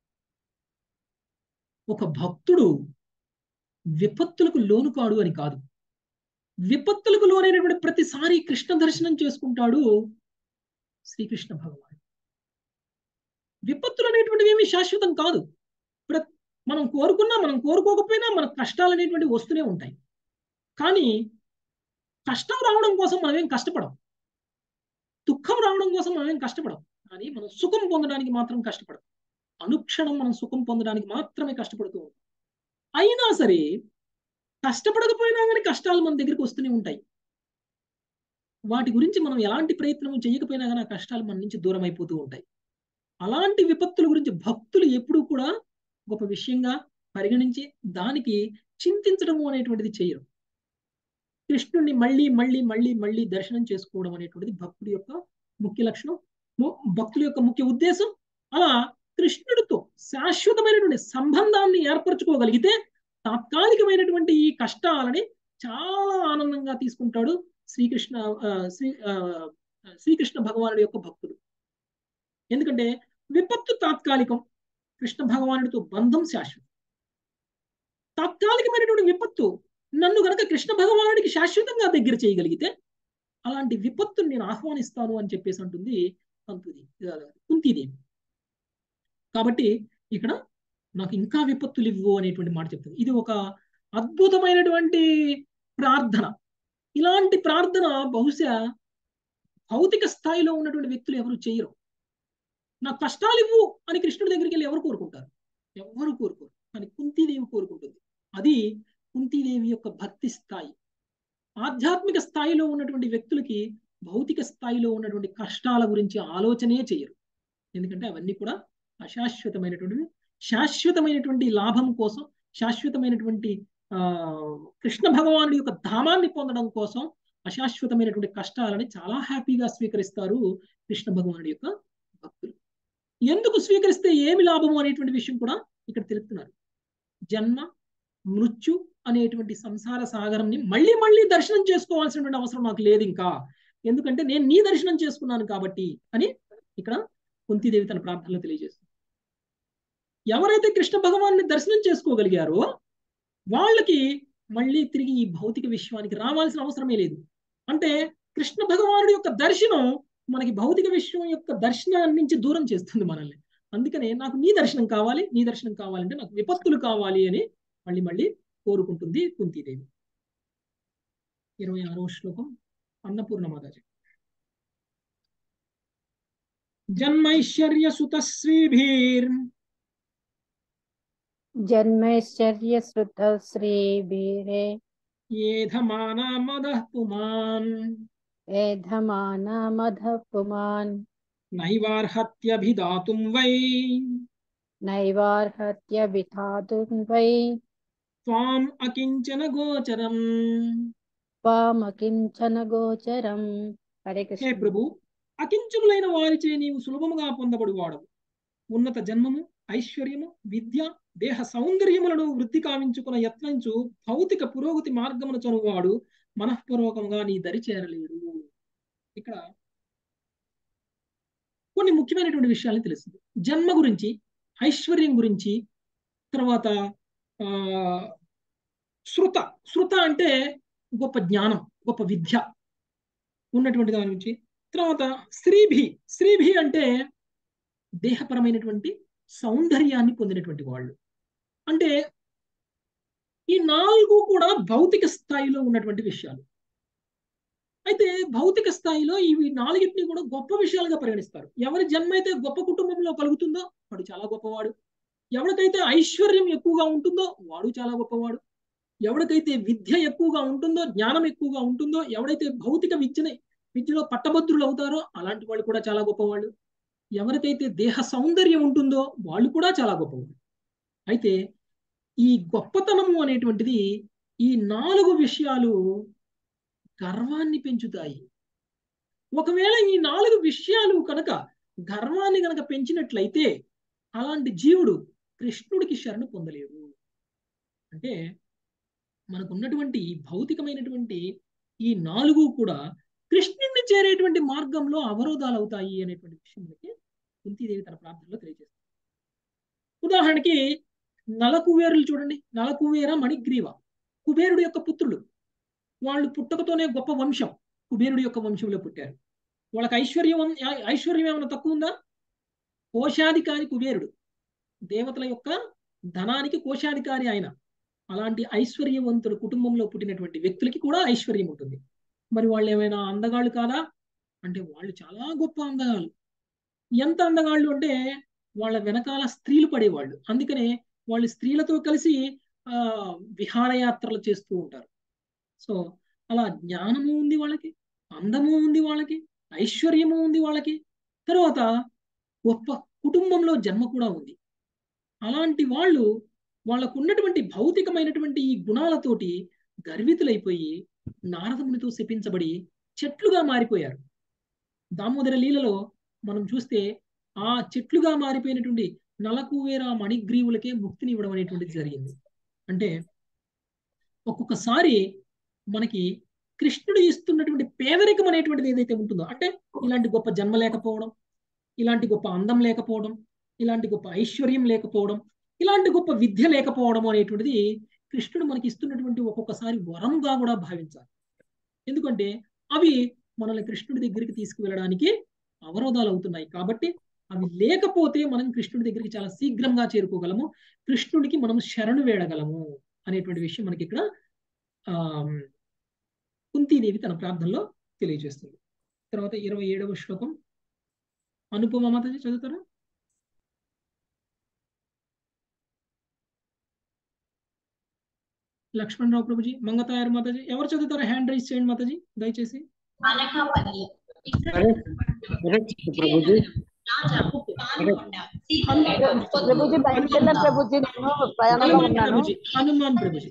ఒక భక్తుడు విపత్తులకు లోను కాడు అని కాదు, విపత్తులకు లోనైనటువంటి ప్రతిసారి కృష్ణ దర్శనం చేసుకుంటాడు శ్రీకృష్ణ భగవానుడు. విపత్తులు అనేటువంటివి ఏమీ శాశ్వతం కాదు. మనం కోరుకున్నా మనం కోరుకోకపోయినా మన కష్టాలు అనేటువంటివి వస్తూనే ఉంటాయి. కానీ కష్టం రావడం కోసం మనం ఏం కష్టపడం, దుఃఖం రావడం కోసం మనం ఏం కష్టపడం, కానీ మనం సుఖం పొందడానికి మాత్రం కష్టపడం. అనుక్షణం మనం సుఖం పొందడానికి మాత్రమే కష్టపడుతూ ఉంటాం. అయినా సరే కష్టపడకపోయినా కానీ కష్టాలు మన దగ్గరికి వస్తూనే ఉంటాయి. వాటి గురించి మనం ఎలాంటి ప్రయత్నం చేయకపోయినా కానీ ఆ కష్టాలు మన నుంచి దూరం అయిపోతూ ఉంటాయి. అలాంటి విపత్తుల గురించి భక్తులు ఎప్పుడూ కూడా గొప్ప విషయంగా పరిగణించి దానికి చింతించడము అనేటువంటిది చేయరు. కృష్ణుడిని మళ్ళీ మళ్ళీ మళ్ళీ మళ్ళీ దర్శనం చేసుకోవడం అనేటువంటిది భక్తుడి యొక్క ముఖ్య లక్షణం, భక్తుల యొక్క ముఖ్య ఉద్దేశం. అలా కృష్ణుడితో శాశ్వతమైనటువంటి సంబంధాన్ని ఏర్పరచుకోగలిగితే తాత్కాలికమైనటువంటి ఈ కష్టాలని చాలా ఆనందంగా తీసుకుంటాడు శ్రీకృష్ణ భగవానుడి యొక్క భక్తుడు. ఎందుకంటే విపత్తు తాత్కాలికం, కృష్ణ భగవానుడితో బంధం శాశ్వతం. తాత్కాలికమైనటువంటి విపత్తు నన్ను గనక కృష్ణ భగవానుడికి శాశ్వతంగా దగ్గర చేయగలిగితే అలాంటి విపత్తుని నేను ఆహ్వానిస్తాను అని చెప్పేసి అంటుంది కుంతీదేవి. కాబట్టి ఇక్కడ నాకు ఇంకా విపత్తులు ఇవ్వు అనేటువంటి మాట చెప్తుంది. ఇది ఒక అద్భుతమైనటువంటి ప్రార్థన. ఇలాంటి ప్రార్థన బహుశా భౌతిక స్థాయిలో ఉన్నటువంటి వ్యక్తులు ఎవరు చేయరు. నాకు కష్టాలు ఇవ్వు అని కృష్ణుడి దగ్గరికి వెళ్ళి ఎవరు కోరుకుంటారు? ఎవరు కోరుకోరు. కానీ కుంతీదేవి కోరుకుంటుంది. అది కుంతీదేవి యొక్క భక్తి స్థాయి. ఆధ్యాత్మిక స్థాయిలో ఉన్నటువంటి వ్యక్తులకి భౌతిక స్థాయిలో ఉన్నటువంటి కష్టాల గురించి ఆలోచనే చేయరు. ఎందుకంటే అవన్నీ కూడా అశాశ్వతమైనటువంటివి. శాశ్వతమైనటువంటి లాభం కోసం, శాశ్వతమైనటువంటి కృష్ణ భగవానుడి యొక్క ధామాన్ని పొందడం కోసం అశాశ్వతమైనటువంటి కష్టాలని చాలా హ్యాపీగా స్వీకరిస్తారు కృష్ణ భగవానుడి యొక్క భక్తులు. ఎందుకు స్వీకరిస్తే ఏమి లాభము అనేటువంటి విషయం కూడా ఇక్కడ తెలుపుతున్నారు. జన్మ మృత్యు అనేటువంటి సంసార సాగరంని మళ్ళీ మళ్ళీ దర్శనం చేసుకోవాల్సినటువంటి అవసరం నాకు లేదు ఇంకా, ఎందుకంటే నేను నీ దర్శనం చేసుకున్నాను కాబట్టి అని ఇక్కడ కుంతీదేవి తన ప్రార్థనలో తెలియజేస్తుంది. ఎవరైతే కృష్ణ భగవాన్ని దర్శనం చేసుకోగలిగారో వాళ్ళకి మళ్ళీ తిరిగి ఈ భౌతిక విశ్వానికి రావాల్సిన అవసరమే లేదు. అంటే కృష్ణ భగవానుడి యొక్క దర్శనం మనకి భౌతిక విశ్వం యొక్క దర్శనాన్ని నుంచి దూరం చేస్తుంది మనల్ని. అందుకనే నాకు నీ దర్శనం కావాలి, నీ దర్శనం కావాలంటే నాకు విపత్తులు కావాలి అని మళ్ళీ మళ్ళీ కోరుకుంటుంది కుంతీదేవి. 26వ శ్లోకం అన్నపూర్ణ మాతాజీ. జన్మైశ్వర్య సుతశ్రీభిర్ जन्मैश्चर्यश्रुतश्रीभिरे ఏధమానా మదః పుమాన్ एधमानामधः पुमान् నైవార్హత్యభిదాతుం వై नैवार्हत्यभिधातुं वै త్వాం అకించన గోచరం. त्वामकिञ्चन गोचरम्. हरे హే कृष्ण. ప్రభు, అకించులైన వారిచే నీవు సులభముగా పొందబడువాడవు. ఉన్నత జన్మము, ఐశ్వర్యము, విద్య, దేహ సౌందర్యములను వృద్ధి కావించుకున్న యత్నించు భౌతిక పురోగతి మార్గమును చనువాడు మనఃపూర్వకంగా నీ దరి చేరలేడు. ఇక్కడ కొన్ని ముఖ్యమైనటువంటి విషయాలను తెలుస్తుంది. జన్మ గురించి, ఐశ్వర్యం గురించి, తర్వాత శృత శృత అంటే గొప్ప జ్ఞానం, గొప్ప విద్య ఉన్నటువంటి దాని నుంచి, తర్వాత శ్రీభి అంటే దేహపరమైనటువంటి సౌందర్యాన్ని పొందినటువంటి వాళ్ళు. అంటే ఈ 4 కూడా భౌతిక స్థాయిలో ఉన్నటువంటి విషయాలు. అయితే భౌతిక స్థాయిలో ఇవి 4 కూడా గొప్ప విషయాలుగా పరిగణిస్తారు. ఎవరి జన్మ అయితే గొప్ప కుటుంబంలో కలుగుతుందో వాడు చాలా గొప్పవాడు. ఎవరికైతే ఐశ్వర్యం ఎక్కువగా ఉంటుందో వాడు చాలా గొప్పవాడు. ఎవరికైతే విద్య ఎక్కువగా ఉంటుందో, జ్ఞానం ఎక్కువగా ఉంటుందో, ఎవరైతే భౌతిక విద్యలో పట్టభద్రులు అవుతారో అలాంటి వాళ్ళు కూడా చాలా గొప్పవాళ్ళు. ఎవరికైతే దేహ సౌందర్యం ఉంటుందో వాళ్ళు కూడా చాలా గొప్పవాళ్ళు. అయితే ఈ గొప్పతనము అనేటువంటిది ఈ 4 విషయాలు గర్వాన్ని పెంచుతాయి. ఒకవేళ ఈ 4 విషయాలు కనుక గర్వాన్ని కనుక పెంచినట్లయితే అలాంటి జీవుడు కృష్ణుడికి శరణు పొందలేడు. అంటే మనకున్నటువంటి భౌతికమైనటువంటి ఈ 4 కూడా కృష్ణుడిని చేరేటువంటి మార్గంలో అవరోధాలు అవుతాయి అనేటువంటి విషయం మనకి కుంతీదేవి తన ప్రార్థనలో తెలియజేస్తుంది. ఉదాహరణకి నలకువేరులు చూడండి. నలకువేర, మణిగ్రీవ కుబేరుడు యొక్క పుత్రులు. వాళ్ళు పుట్టకతోనే గొప్ప వంశం, కుబేరుడు యొక్క వంశంలో పుట్టారు. వాళ్ళకి ఐశ్వర్యం ఏమైనా తక్కువ ఉందా? కోశాధికారి కుబేరుడు, దేవతల యొక్క ధనానికి కోశాధికారి ఆయన. అలాంటి ఐశ్వర్యవంతుడు కుటుంబంలో పుట్టినటువంటి వ్యక్తులకి కూడా ఐశ్వర్యం ఉంటుంది. మరి వాళ్ళు ఏమైనా అందగాళ్ళు కాదా అంటే వాళ్ళు చాలా గొప్ప అందగాళ్ళు. ఎంత అందగాళ్ళు అంటే వాళ్ళ వెనకాల స్త్రీలు పడేవాళ్ళు. అందుకనే వాళ్ళు స్త్రీలతో కలిసి విహారయాత్రలు చేస్తూ ఉంటారు. సో అలా జ్ఞానము ఉంది వాళ్ళకి, అందము ఉంది వాళ్ళకి, ఐశ్వర్యము ఉంది వాళ్ళకి, తర్వాత గొప్ప కుటుంబంలో జన్మ కూడా ఉంది. అలాంటి వాళ్ళు వాళ్ళకు ఉన్నటువంటి భౌతికమైనటువంటి ఈ గుణాలతోటి గర్వితులైపోయి నారదమునితో శపించబడి చెట్లుగా మారిపోయారు. దామోదర లీలలో మనం చూస్తే ఆ చెట్లుగా మారిపోయినటువంటి నలకువేర మణిగ్రీవులకే ముక్తిని ఇవ్వడం అనేటువంటిది జరిగింది. అంటే ఒక్కొక్కసారి మనకి కృష్ణుడు ఇస్తున్నటువంటి పేదరికం అనేటువంటిది ఏదైతే ఉంటుందో, అంటే ఇలాంటి గొప్ప జన్మ లేకపోవడం, ఇలాంటి గొప్ప అందం లేకపోవడం, ఇలాంటి గొప్ప ఐశ్వర్యం లేకపోవడం, ఇలాంటి గొప్ప విద్య లేకపోవడం అనేటువంటిది కృష్ణుడు మనకి ఇస్తున్నటువంటి ఒక్కొక్కసారి వరంగా కూడా భావించాలి. ఎందుకంటే అవి మనల్ని కృష్ణుడి దగ్గరికి తీసుకువెళ్ళడానికి అవరోధాలు అవుతున్నాయి. కాబట్టి అవి లేకపోతే మనం కృష్ణుడి దగ్గరికి చాలా శీఘ్రంగా చేరుకోగలము, కృష్ణుడికి మనం శరణు వేడగలము అనేటువంటి విషయం మనకి ఇక్కడ కుంతీదేవి తన ప్రార్థనలో తెలియజేస్తుంది. తర్వాత 27వ శ్లోకం అనుపమ మాతాజీ చదువుతారా? లక్ష్మణరావు ప్రభుజీ, మంగతాయారు మాతాజీ, ఎవరు చదువుతారో హ్యాండ్ రైజ్ చేయండి మాతాజీ దయచేసి. హనుమాన్ ప్రభుజీ.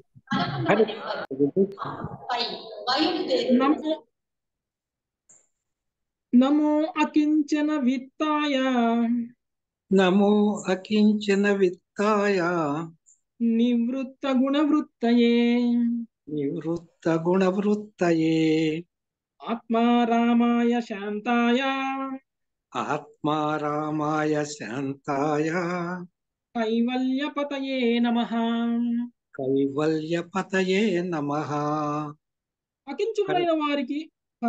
నమో అకించన విత్తాయ, నమో అకించన విత్తాయ, నివృత్త గుణవృత్తయే, నివృత్త గుణవృత్తయే, ఆత్మారామాయ శాంతాయ, ఆత్మారామాయ శాంతాయ, కైవల్యపతయే నమః, కైవల్యపతయే నమః. అకించులైన వారికి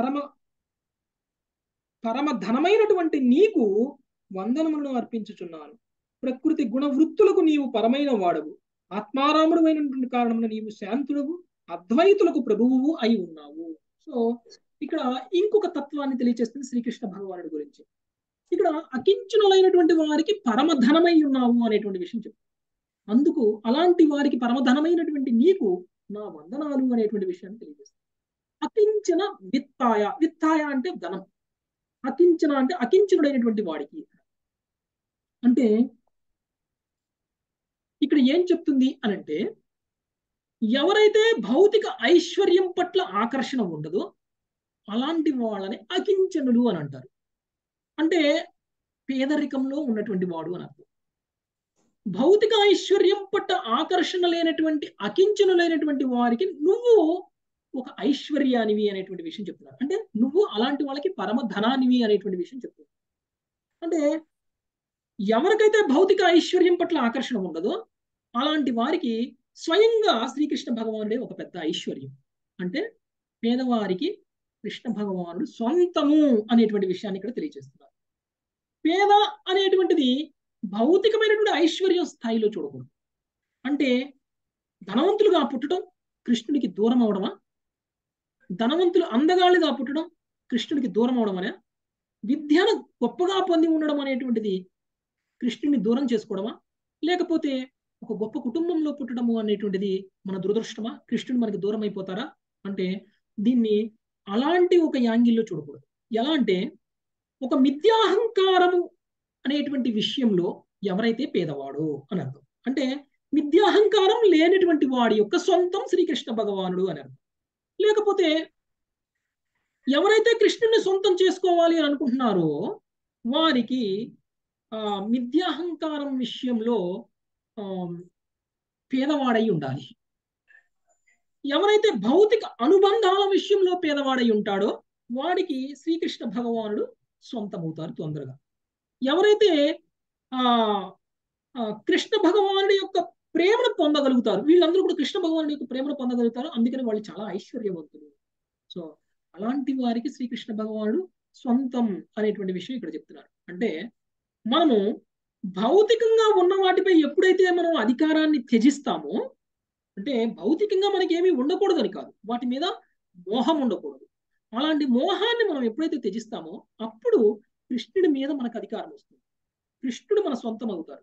పరమ ధనమైనటువంటి నీకు వందనములను అర్పించుచున్నాను. ప్రకృతి గుణ వృత్తులకు నీవు పరమైన వాడవు. ఆత్మారాముడమైనటువంటి కారణమున నీవు శాంతుడవు, అద్వైతులకు ప్రభువు అయి ఉన్నావు. సో ఇక్కడ ఇంకొక తత్వాన్ని తెలియజేస్తుంది శ్రీకృష్ణ భగవానుడి గురించి. ఇక్కడ అకించులైనటువంటి వారికి పరమధనమై ఉన్నావు అనేటువంటి విషయం చెప్తుంది. అందుకు అలాంటి వారికి పరమధనమైనటువంటి నీకు నా వందనాలు అనేటువంటి విషయాన్ని తెలియజేస్తుంది. అకించన విత్తాయ, విత్తాయ అంటే ధనం, అకించన అంటే అకించనుడైనటువంటి వాడికి. అంటే ఇక్కడ ఏం చెప్తుంది అనంటే, ఎవరైతే భౌతిక ఐశ్వర్యం పట్ల ఆకర్షణ ఉండదో అలాంటి వాళ్ళని అకించనులు అని అంటారు. అంటే పేదరికంలో ఉన్నటువంటి వాడు అని అర్థం. భౌతిక ఐశ్వర్యం పట్ల ఆకర్షణ లేనటువంటి అకించనులైనటువంటి వారికి నువ్వు ఒక ఐశ్వర్యానివి అనేటువంటి విషయం చెప్తున్నారు. అంటే నువ్వు అలాంటి వాళ్ళకి పరమ ధనానివి అనేటువంటి విషయం చెప్తున్నారు. అంటే ఎవరికైతే భౌతిక ఐశ్వర్యం పట్ల ఆకర్షణ ఉండదో అలాంటి వారికి స్వయంగా శ్రీకృష్ణ భగవానుడే ఒక పెద్ద ఐశ్వర్యం. అంటే పేదవారికి కృష్ణ భగవానుడు సొంతము అనేటువంటి విషయాన్ని ఇక్కడ తెలియజేస్తున్నారు. పేద అనేటువంటిది భౌతికమైనటువంటి ఐశ్వర్యం స్థాయిలో చూడకూడదు. అంటే ధనవంతులుగా పుట్టడం కృష్ణుడికి దూరం అవడమా, ధనవంతులు అందగాళ్ళుగా పుట్టడం కృష్ణుడికి దూరం అవడం అనే, విద్యను గొప్పగా పొంది ఉండడం అనేటువంటిది కృష్ణుడిని దూరం చేసుకోవడమా, లేకపోతే ఒక గొప్ప కుటుంబంలో పుట్టడము అనేటువంటిది మన దురదృష్టమా, కృష్ణుడు మనకి దూరం అయిపోతారా అంటే దీన్ని అలాంటి ఒక యాంగిల్లో చూడకూడదు. ఎలా అంటే ఒక మిథ్యాహంకారము అనేటువంటి విషయంలో ఎవరైతే పేదవాడు అని అర్థం. అంటే మిథ్యాహంకారం లేనటువంటి వాడి యొక్క సొంతం శ్రీకృష్ణ భగవానుడు అని అర్థం. లేకపోతే ఎవరైతే కృష్ణుని సొంతం చేసుకోవాలి అని అనుకుంటున్నారో వారికి మిథ్యాహంకారం విషయంలో పేదవాడై ఉండాలి. ఎవరైతే భౌతిక అనుబంధాల విషయంలో పేదవాడై ఉంటాడో వాడికి శ్రీకృష్ణ భగవానుడు సొంతమవుతారు తొందరగా. ఎవరైతే కృష్ణ భగవానుడి యొక్క ప్రేమను పొందగలుగుతారు, వీళ్ళందరూ కూడా కృష్ణ భగవానుడి యొక్క ప్రేమను పొందగలుగుతారు, అందుకని వాళ్ళు చాలా ఐశ్వర్యవంతులు. సో అలాంటి వారికి శ్రీకృష్ణ భగవానుడు సొంతం అనేటువంటి విషయం ఇక్కడ చెప్తున్నారు. అంటే మనము భౌతికంగా ఉన్న వాటిపై ఎప్పుడైతే మనం అధికారాన్ని త్యజిస్తామో, అంటే భౌతికంగా మనకి ఏమీ ఉండకూడదని కాదు, వాటి మీద మోహం ఉండకూడదు. అలాంటి మోహాన్ని మనం ఎప్పుడైతే త్యజిస్తామో అప్పుడు కృష్ణుడి మీద మనకు అధికారం వస్తుంది. కృష్ణుడు మన సొంతం అవుతారు.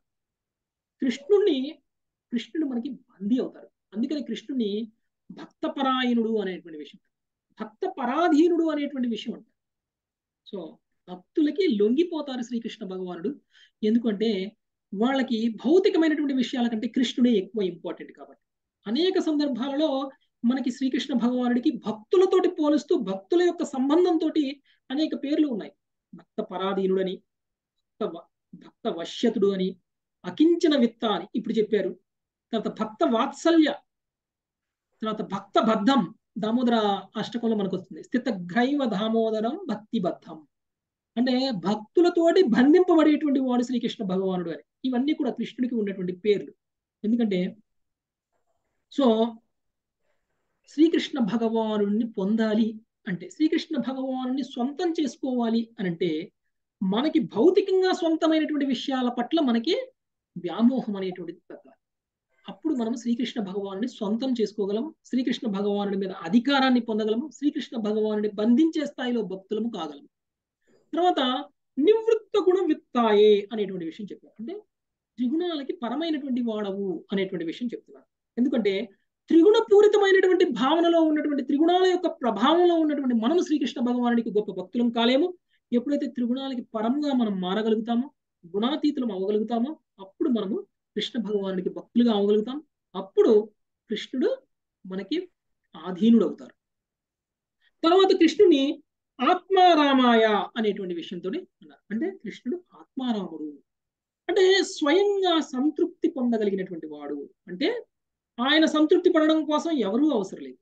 కృష్ణుడు మనకి బందీ అవుతారు. అందుకని కృష్ణుని భక్తపరాయణుడు అనేటువంటి విషయం, భక్త పరాధీనుడు అనేటువంటి విషయం అంటారు. సో భక్తులకి లొంగిపోతారు శ్రీకృష్ణ భగవానుడు. ఎందుకంటే వాళ్ళకి భౌతికమైనటువంటి విషయాల కంటే కృష్ణుడే ఎక్కువ ఇంపార్టెంట్ కాబట్టి. అనేక సందర్భాలలో మనకి శ్రీకృష్ణ భగవానుడికి భక్తులతోటి పోలుస్తూ భక్తుల యొక్క సంబంధంతో అనేక పేర్లు ఉన్నాయి. భక్త పరాధీనుడని, భక్త వశ్యతుడు అని, అకించన విత్త అని ఇప్పుడు చెప్పారు. తర్వాత భక్త వాత్సల్య, తర్వాత భక్త బద్ధం, దామోదర అష్టకంలో మనకు వస్తుంది. స్థిత గ్రైవ దామోదరం భక్తి బద్ధం, అంటే భక్తులతోటి బంధింపబడేటువంటి వాడు శ్రీకృష్ణ భగవానుడు అని. ఇవన్నీ కూడా కృష్ణుడికి ఉన్నటువంటి పేర్లు. ఎందుకంటే సో శ్రీకృష్ణ భగవానుడిని పొందాలి అంటే, శ్రీకృష్ణ భగవానుడిని సొంతం చేసుకోవాలి అని అంటే మనకి భౌతికంగా సొంతమైనటువంటి విషయాల పట్ల మనకి వ్యామోహం అనేటువంటిది తగ్గాలి. అప్పుడు మనం శ్రీకృష్ణ భగవానుని సొంతం చేసుకోగలము, శ్రీకృష్ణ భగవానుడి మీద అధికారాన్ని పొందగలము, శ్రీకృష్ణ భగవానుని బంధించే స్థాయిలో భక్తులము కాగలము. తర్వాత నివృత్త గుణ విత్తాయే అనేటువంటి విషయం చెప్పారు. అంటే త్రిగుణాలకి పరమైనటువంటి వాడవు అనేటువంటి విషయం చెప్తున్నారు. ఎందుకంటే త్రిగుణ పూరితమైనటువంటి భావనలో ఉన్నటువంటి త్రిగుణాల యొక్క ప్రభావంలో ఉన్నటువంటి మనము శ్రీకృష్ణ భగవానుడికి గొప్ప భక్తులం కాలేము. ఎప్పుడైతే త్రిగుణాలకి పరంగా మనం మారగలుగుతామో, గుణాతీతులం అవ్వగలుగుతామో అప్పుడు మనము కృష్ణ భగవానుడికి భక్తులుగా అవ్వగలుగుతాం. అప్పుడు కృష్ణుడు మనకి ఆధీనుడు అవుతారు. తర్వాత కృష్ణుని ఆత్మారామాయ అనేటువంటి విషయంతో అన్నారు. అంటే కృష్ణుడు ఆత్మారాముడు, అంటే స్వయంగా సంతృప్తి పొందగలిగినటువంటి వాడు. అంటే ఆయన సంతృప్తి పడడం కోసం ఎవరూ అవసరం లేదు,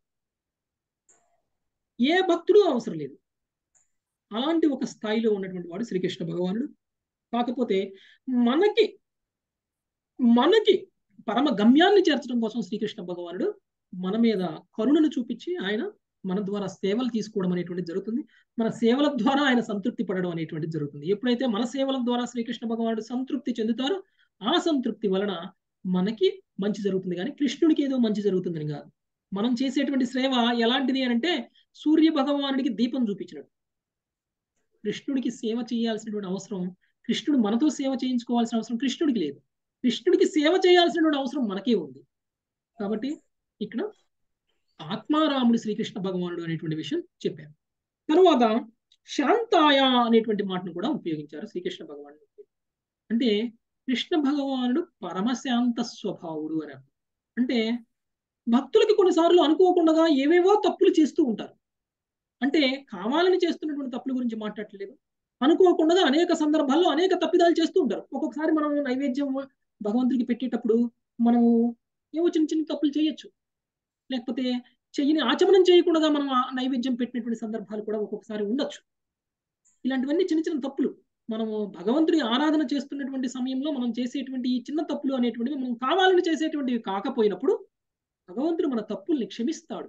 ఏ భక్తుడు అవసరం లేదు. అలాంటి ఒక స్థాయిలో ఉన్నటువంటి వాడు శ్రీకృష్ణ భగవానుడు. కాకపోతే మనకి పరమ గమ్యాన్ని చేర్చడం కోసం శ్రీకృష్ణ భగవానుడు మన మీద కరుణను చూపించి ఆయన మన ద్వారా సేవలు తీసుకోవడం అనేటువంటిది జరుగుతుంది. మన సేవల ద్వారా ఆయన సంతృప్తి పడడం అనేటువంటిది జరుగుతుంది. ఎప్పుడైతే మన సేవల ద్వారా శ్రీకృష్ణ భగవానుడు సంతృప్తి చెందుతారో ఆ సంతృప్తి వలన మనకి మంచి జరుగుతుంది, కానీ కృష్ణుడికి ఏదో మంచి జరుగుతుందని కాదు. మనం చేసేటువంటి సేవ ఎలాంటిది అని అంటే సూర్య భగవానుడికి దీపం చూపించినట్టు. కృష్ణుడికి సేవ చేయాల్సినటువంటి అవసరం, కృష్ణుడు మనతో సేవ చేయించుకోవాల్సిన అవసరం కృష్ణుడికి లేదు. కృష్ణుడికి సేవ చేయాల్సినటువంటి అవసరం మనకే ఉంది. కాబట్టి ఇక్కడ ఆత్మారాముడు శ్రీకృష్ణ భగవానుడు అనేటువంటి విషయం చెప్పారు. తరువాత శాంతాయ అనేటువంటి మాటను కూడా ఉపయోగించారు శ్రీకృష్ణ భగవానుడు. అంటే కృష్ణ భగవానుడు పరమశాంత స్వభావుడు అని అర్థం. అంటే భక్తులకి కొన్నిసార్లు అనుకోకుండా ఏవేవో తప్పులు చేస్తూ ఉంటారు. అంటే కావాలని చేస్తున్నటువంటి తప్పుల గురించి మాట్లాడలేదు, అనుకోకుండా అనేక సందర్భాల్లో అనేక తప్పిదాలు చేస్తూ ఉంటారు. ఒక్కొక్కసారి మనం నైవేద్యం భగవంతుడికి పెట్టేటప్పుడు మనము ఏవో చిన్న చిన్న తప్పులు చేయొచ్చు, లేకపోతే చెయ్యిని ఆచమనం చేయకుండా మనం నైవేద్యం పెట్టినటువంటి సందర్భాలు కూడా ఒక్కొక్కసారి ఉండొచ్చు. ఇలాంటివన్నీ చిన్న చిన్న తప్పులు. మనము భగవంతుడి ఆరాధన చేస్తున్నటువంటి సమయంలో మనం చేసేటువంటి ఈ చిన్న తప్పులు అనేటువంటివి మనం కావాలని చేసేటువంటివి కాకపోయినప్పుడు భగవంతుడు మన తప్పుల్ని క్షమిస్తాడు.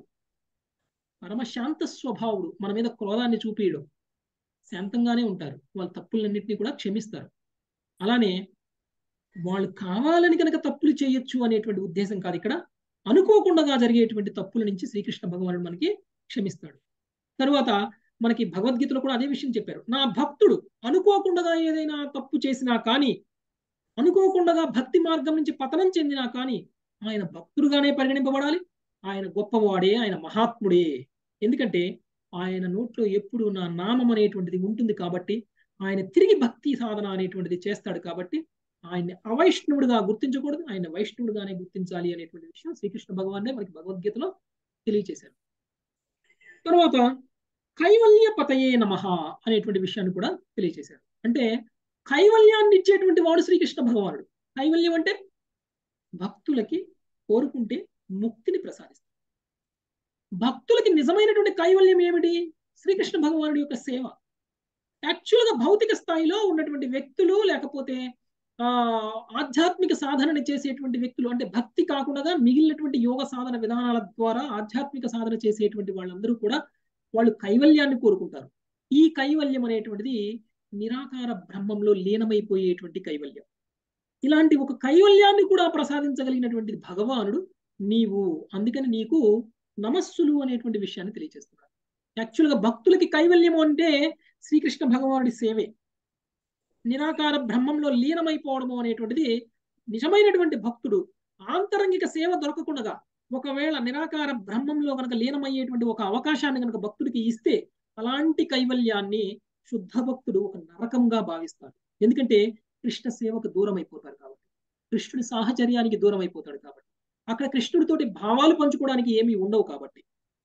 పరమశాంత స్వభావుడు, మన మీద క్రోధాన్ని చూపించడం, శాంతంగానే ఉంటారు. వాళ్ళ తప్పులన్నింటినీ కూడా క్షమిస్తారు. అలానే వాళ్ళు కావాలని కనుక తప్పులు చేయొచ్చు అనేటువంటి ఉద్దేశం కాదు ఇక్కడ. అనుకోకుండా జరిగేటువంటి తప్పుల నుంచి శ్రీకృష్ణ భగవానుడు మనకి క్షమిస్తాడు. తరువాత మనకి భగవద్గీతలో కూడా అదే విషయం చెప్పారు. నా భక్తుడు అనుకోకుండా ఏదైనా తప్పు చేసినా కానీ, అనుకోకుండా భక్తి మార్గం నుంచి పతనం చెందినా కానీ ఆయన భక్తుడుగానే పరిగణింపబడాలి. ఆయన గొప్పవాడే, ఆయన మహాత్ముడే. ఎందుకంటే ఆయన నోట్లో ఎప్పుడు నా నామం అనేటువంటిది ఉంటుంది కాబట్టి, ఆయన తిరిగి భక్తి సాధన అనేటువంటిది చేస్తాడు కాబట్టి ఆయన్ని అవైష్ణవుడిగా గుర్తించకూడదు, ఆయన వైష్ణవుడిగానే గుర్తించాలి అనేటువంటి విషయం శ్రీకృష్ణ భగవానే మనకి భగవద్గీతలో తెలియచేశారు. తర్వాత కైవల్య పతయే నమః అనేటువంటి విషయాన్ని కూడా తెలియచేశారు. అంటే కైవల్యాన్ని ఇచ్చేటువంటి వాడు శ్రీకృష్ణ భగవానుడు. కైవల్యం అంటే భక్తులకి కోరుకుంటే ముక్తిని ప్రసాదిస్తాడు. భక్తులకి నిజమైనటువంటి కైవల్యం ఏమిటి? శ్రీకృష్ణ భగవానుడి యొక్క సేవ. యాక్చువల్గా భౌతిక స్థాయిలో ఉన్నటువంటి వ్యక్తులు, లేకపోతే ఆధ్యాత్మిక సాధనని చేసేటువంటి వ్యక్తులు, అంటే భక్తి కాకుండా మిగిలినటువంటి యోగ సాధన విధానాల ద్వారా ఆధ్యాత్మిక సాధన చేసేటువంటి వాళ్ళందరూ కూడా వాళ్ళు కైవల్యాన్ని కోరుకుంటారు. ఈ కైవల్యం అనేటువంటిది నిరాకార బ్రహ్మంలో లీనమైపోయేటువంటి కైవల్యం. ఇలాంటి ఒక కైవల్యాన్ని కూడా ప్రసాదించగలిగినటువంటి భగవానుడు నీవు. అందుకని నీకు నమస్సులు అనేటువంటి విషయాన్ని తెలియజేస్తున్నారు. యాక్చువల్గా భక్తులకి కైవల్యము అంటే శ్రీకృష్ణ భగవానుడి సేవే. నిరాకార బ్రహ్మంలో లీనమైపోవడము అనేటువంటిది నిజమైనటువంటి భక్తుడు ఆంతరంగిక సేవ దొరకకుండా ఒకవేళ నిరాకార బ్రహ్మంలో కనుక లీనమయ్యేటువంటి ఒక అవకాశాన్ని కనుక భక్తుడికి ఇస్తే అలాంటి కైవల్యాన్ని శుద్ధ భక్తుడు ఒక నరకంగా భావిస్తాడు. ఎందుకంటే కృష్ణ సేవకు దూరం అయిపోతాడు కాబట్టి, కృష్ణుడి సాహచర్యానికి దూరం అయిపోతాడు కాబట్టి, అక్కడ కృష్ణుడితోటి భావాలు పంచుకోవడానికి ఏమీ ఉండవు కాబట్టి.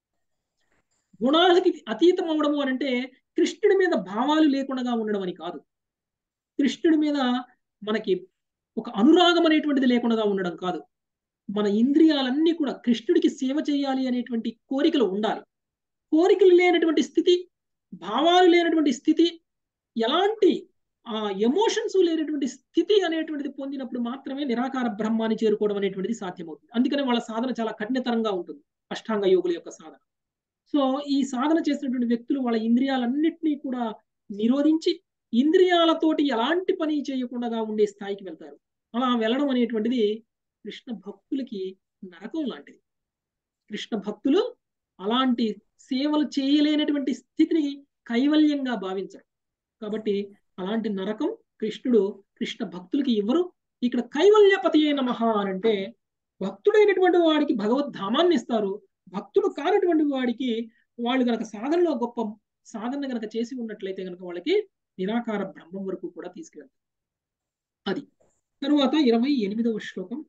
గుణాలకి అతీతం అవడము అని అంటే కృష్ణుడి మీద భావాలు లేకుండా ఉండడం అని కాదు. కృష్ణుడి మీద మనకి ఒక అనురాగం అనేటువంటిది లేకుండా ఉండడం కాదు. మన ఇంద్రియాలన్నీ కూడా కృష్ణుడికి సేవ చేయాలి అనేటువంటి కోరికలు ఉండాలి. కోరికలు లేనటువంటి స్థితి, భావాలు లేనటువంటి స్థితి, ఎలాంటి ఎమోషన్స్ లేనటువంటి స్థితి అనేటువంటిది పొందినప్పుడు మాత్రమే నిరాకార బ్రహ్మాన్ని చేరుకోవడం అనేటువంటిది సాధ్యమవుతుంది. అందుకనే వాళ్ళ సాధన చాలా కఠినతరంగా ఉంటుంది, అష్టాంగ యోగుల యొక్క సాధన. సో ఈ సాధన చేసినటువంటి వ్యక్తులు వాళ్ళ ఇంద్రియాలన్నింటినీ కూడా నిరోధించి ఇంద్రియాలతోటి ఎలాంటి పని చేయకుండా ఉండే స్థాయికి వెళ్తారు. అలా వెళ్ళడం అనేటువంటిది కృష్ణ భక్తులకి నరకం లాంటిది. కృష్ణ భక్తులు అలాంటి సేవలు చేయలేనటువంటి స్థితిని కైవల్యంగా భావించరు. కాబట్టి అలాంటి నరకం కృష్ణ భక్తులకి ఇవ్వరు. ఇక్కడ కైవల్యపతియే నమః అని అంటే భక్తుడైనటువంటి వాడికి భగవద్ధామాన్ని ఇస్తారు. భక్తుడు కానటువంటి వాడికి వాళ్ళు కనుక సాధనలో గొప్ప సాధన కనుక చేసి ఉన్నట్లయితే కనుక వాళ్ళకి నిరాకార బ్రహ్మం వరకు కూడా తీసుకెళ్తారు. అది తరువాత 28వ శ్లోకం.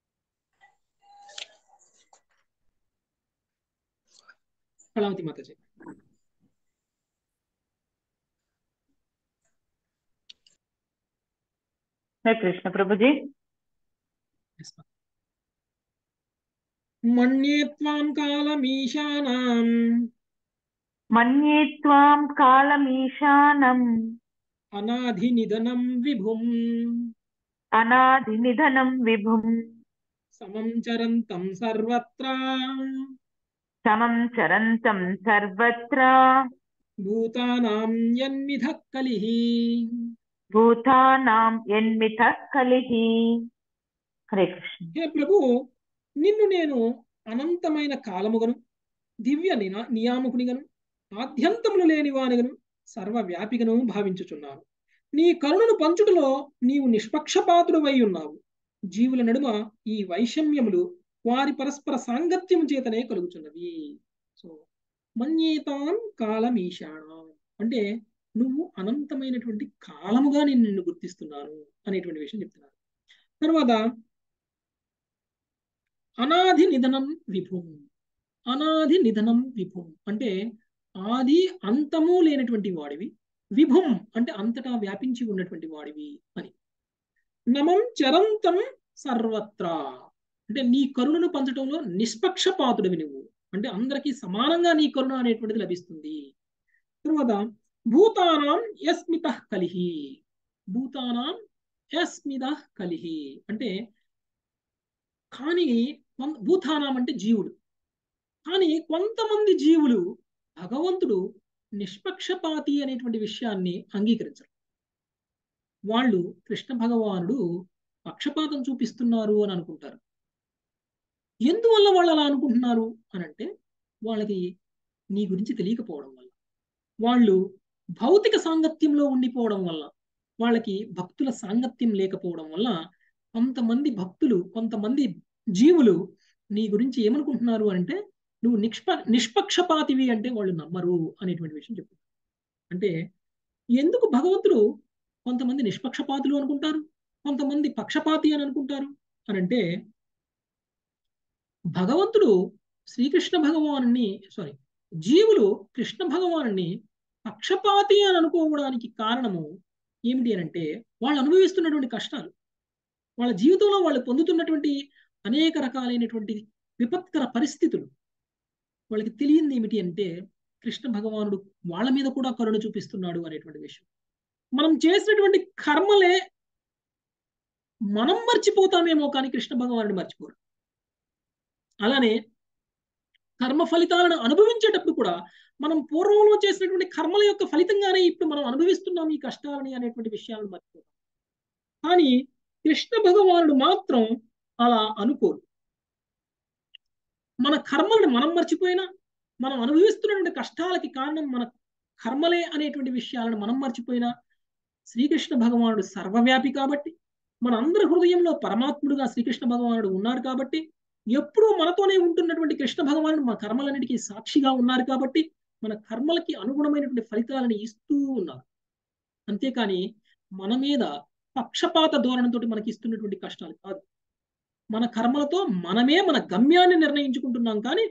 కళావతి మాతాజీ. కృష్ణ ప్రభుజీ. మన్యే త్వాం కాలమీశానాం అనాధి నిధనం విభుం సమం చరంతం సర్వత్రా సమం చరంతం సర్వత్ర భూతానాం యన్మిధ కలిః. భూతానాం యన్మిథః కలిః. హరే కృష్ణ. హే ప్రభు, నిన్ను నేను అనంతమైన కాలముగను దివ్య నియామకునిగను ఆద్యంతములు లేని వానిగను సర్వవ్యాపిగను భావించుచున్నాను. నీ కరుణను పంచుటలో నీవు నిష్పక్షపాతుడవై ఉన్నావు. జీవుల నడుమ ఈ వైషమ్యములు వారి పరస్పర సాంగత్యము చేతనే కలుగుచున్నవి. సో మన్యేతాం కాలమీశాణం అంటే నువ్వు అనంతమైనటువంటి కాలముగా నేను నిన్ను గుర్తిస్తున్నాను అనేటువంటి విషయం చెప్తున్నారు. తర్వాత అనాది నిధనం విభుం. అనాది నిధనం విభుం అంటే ఆది అంతము లేనటువంటి వాడివి. విభుం అంటే అంతటా వ్యాపించి ఉన్నటువంటి వాడివి అని. నమం చరంతం సర్వత్రా అంటే నీ కరుణను పంచడంలో నిష్పక్షపాతుడివి నువ్వు. అంటే అందరికీ సమానంగా నీ కరుణ అనేటువంటిది లభిస్తుంది. తర్వాత భూతానాం యస్మితః కలిః. భూతానాం యస్మితః కలిః అంటే కానీ భూతానాం అంటే జీవుడు. కానీ కొంతమంది జీవులు భగవంతుడు నిష్పక్షపాతి అనేటువంటి విషయాన్ని అంగీకరించరు. వాళ్ళు కృష్ణ భగవానుడు పక్షపాతం చూపిస్తున్నారు అని అనుకుంటారు. ఎందువల్ల వాళ్ళు అలా అనుకుంటున్నారు అని అంటే వాళ్ళకి నీ గురించి తెలియకపోవడం వల్ల, వాళ్ళు భౌతిక సాంగత్యంలో ఉండిపోవడం వల్ల, వాళ్ళకి భక్తుల సాంగత్యం లేకపోవడం వల్ల కొంతమంది భక్తులు కొంతమంది జీవులు నీ గురించి ఏమనుకుంటున్నారు అంటే నువ్వు నిష్పక్షపాతివి అంటే వాళ్ళు నమ్మరు అనేటువంటి విషయం చెప్తున్నారు. అంటే ఎందుకు భగవంతుడు కొంతమంది నిష్పక్షపాతులు అనుకుంటారు, కొంతమంది పక్షపాతి అని అనుకుంటారు అని అంటే భగవంతుడు శ్రీకృష్ణ భగవానుని జీవులు కృష్ణ భగవానుని పక్షపాతి అని అనుకోవడానికి కారణము ఏమిటి అని అంటే వాళ్ళు అనుభవిస్తున్నటువంటి కష్టాలు, వాళ్ళ జీవితంలో వాళ్ళు పొందుతున్నటువంటి అనేక రకాలైనటువంటి విపత్కర పరిస్థితులు. వాళ్ళకి తెలియంది ఏమిటి అంటే కృష్ణ భగవానుడు వాళ్ళ మీద కూడా కరుణ చూపిస్తున్నాడు అనేటువంటి విషయం. మనం చేసినటువంటి కర్మలే మనం మర్చిపోతామేమో కానీ కృష్ణ భగవానుడు మర్చిపోరు. అలానే కర్మ ఫలితాలను అనుభవించేటప్పుడు కూడా మనం పూర్వంలో చేసినటువంటి కర్మల యొక్క ఫలితంగానే ఇప్పుడు మనం అనుభవిస్తున్నాం ఈ కష్టాలని అనేటువంటి విషయాలను మర్చిపోతాం. కానీ కృష్ణ భగవానుడు మాత్రం అలా అనుకోరు. మన కర్మలను మనం మర్చిపోయినా, మనం అనుభవిస్తున్నటువంటి కష్టాలకి కారణం మన కర్మలే అనేటువంటి విషయాలను మనం మర్చిపోయినా, శ్రీకృష్ణ భగవానుడు సర్వవ్యాపి కాబట్టి, మన అందరి హృదయంలో పరమాత్ముడుగా శ్రీకృష్ణ భగవానుడు ఉన్నారు కాబట్టి, ఎప్పుడూ మనతోనే ఉంటున్నటువంటి కృష్ణ భగవానుడు మన కర్మలన్నిటికీ సాక్షిగా ఉన్నారు కాబట్టి మన కర్మలకి అనుగుణమైనటువంటి ఫలితాలను ఇస్తూ ఉన్నారు. అంతేకాని మన మీద పక్షపాత ధోరణితో మనకి ఇస్తున్నటువంటి కష్టాలు కాదు. మన కర్మలతో మనమే మన గమ్యాన్ని నిర్ణయించుకుంటున్నాం. కానీ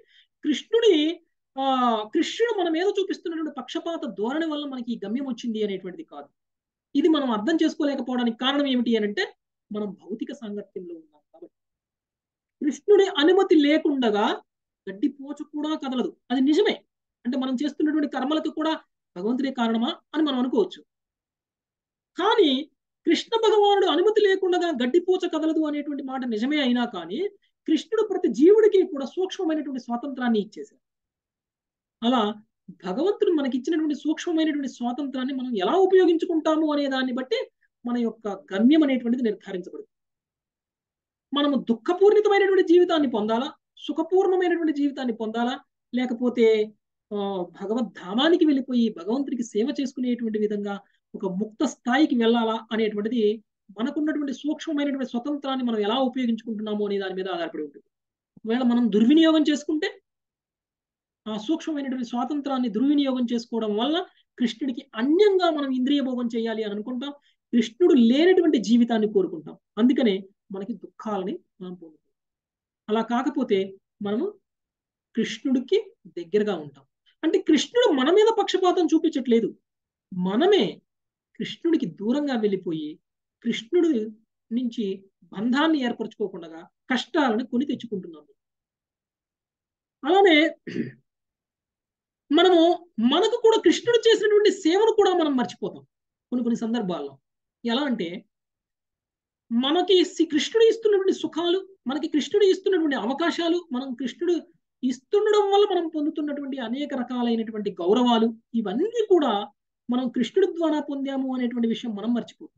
కృష్ణుడు మన మీద చూపిస్తున్నటువంటి పక్షపాత ధోరణి వల్ల మనకి ఈ గమ్యం వచ్చింది అనేటువంటిది కాదు. ఇది మనం అర్థం చేసుకోలేకపోవడానికి కారణం ఏమిటి అని అంటే మనం భౌతిక సాంగత్యంలో ఉన్నాం కాబట్టి. కృష్ణుడి అనుమతి లేకుండగా గడ్డిపోచ కూడా కదలదు. అది నిజమే. అంటే మనం చేస్తున్నటువంటి కర్మలకు కూడా భగవంతుడే కారణమా అని మనం అనుకోవచ్చు. కానీ కృష్ణ భగవానుడు అనుమతి లేకుండా గడ్డిపోచ కదలదు అనేటువంటి మాట నిజమే అయినా కానీ కృష్ణుడు ప్రతి జీవుడికి కూడా సూక్ష్మమైనటువంటి స్వాతంత్రాన్ని ఇచ్చేశారు. అలా భగవంతుడు మనకి ఇచ్చినటువంటి సూక్ష్మమైనటువంటి స్వాతంత్రాన్ని మనం ఎలా ఉపయోగించుకుంటాము అనే దాన్ని బట్టి మన యొక్క గమ్యం అనేటువంటిది నిర్ధారించబడుతుంది. మనము దుఃఖపూర్ణితమైనటువంటి జీవితాన్ని పొందాలా, సుఖపూర్ణమైనటువంటి జీవితాన్ని పొందాలా, లేకపోతే భగవద్ధామానికి వెళ్ళిపోయి భగవంతుడికి సేవ చేసుకునేటువంటి విధంగా ఒక ముక్త స్థాయికి వెళ్ళాలా అనేటువంటిది మనకున్నటువంటి సూక్ష్మమైనటువంటి స్వతంత్రాన్ని మనం ఎలా ఉపయోగించుకుంటున్నాము అనే దాని మీద ఆధారపడి ఉంటుంది. ఒకవేళ మనం దుర్వినియోగం చేసుకుంటే ఆ సూక్ష్మమైనటువంటి స్వాతంత్రాన్ని దుర్వినియోగం చేసుకోవడం వల్ల కృష్ణుడికి అన్యంగా మనం ఇంద్రియ భోగం చేయాలి అని అనుకుంటాం. కృష్ణుడు లేనటువంటి జీవితాన్ని కోరుకుంటాం. అందుకనే మనకి దుఃఖాలని మనం పొందుతాం. అలా కాకపోతే మనము కృష్ణుడికి దగ్గరగా ఉంటాం. అంటే కృష్ణుడు మన మీద పక్షపాతం చూపించట్లేదు. మనమే కృష్ణుడికి దూరంగా వెళ్ళిపోయి కృష్ణుడి నుంచి బంధాన్ని ఏర్పరచుకోకుండా కష్టాలను కొని తెచ్చుకుంటున్నాము. అలానే మనకు కూడా కృష్ణుడు చేసినటువంటి సేవను కూడా మనం మర్చిపోతాం కొన్ని సందర్భాల్లో. ఎలా అంటే మనకి కృష్ణుడు ఇస్తున్నటువంటి సుఖాలు, మనకి కృష్ణుడు ఇస్తున్నటువంటి అవకాశాలు, మనం కృష్ణుడు ఇస్తుండడం వల్ల మనం పొందుతున్నటువంటి అనేక రకాలైనటువంటి గౌరవాలు, ఇవన్నీ కూడా మనం కృష్ణుడి ద్వారా పొందాము అనేటువంటి విషయం మనం మర్చిపోతాం.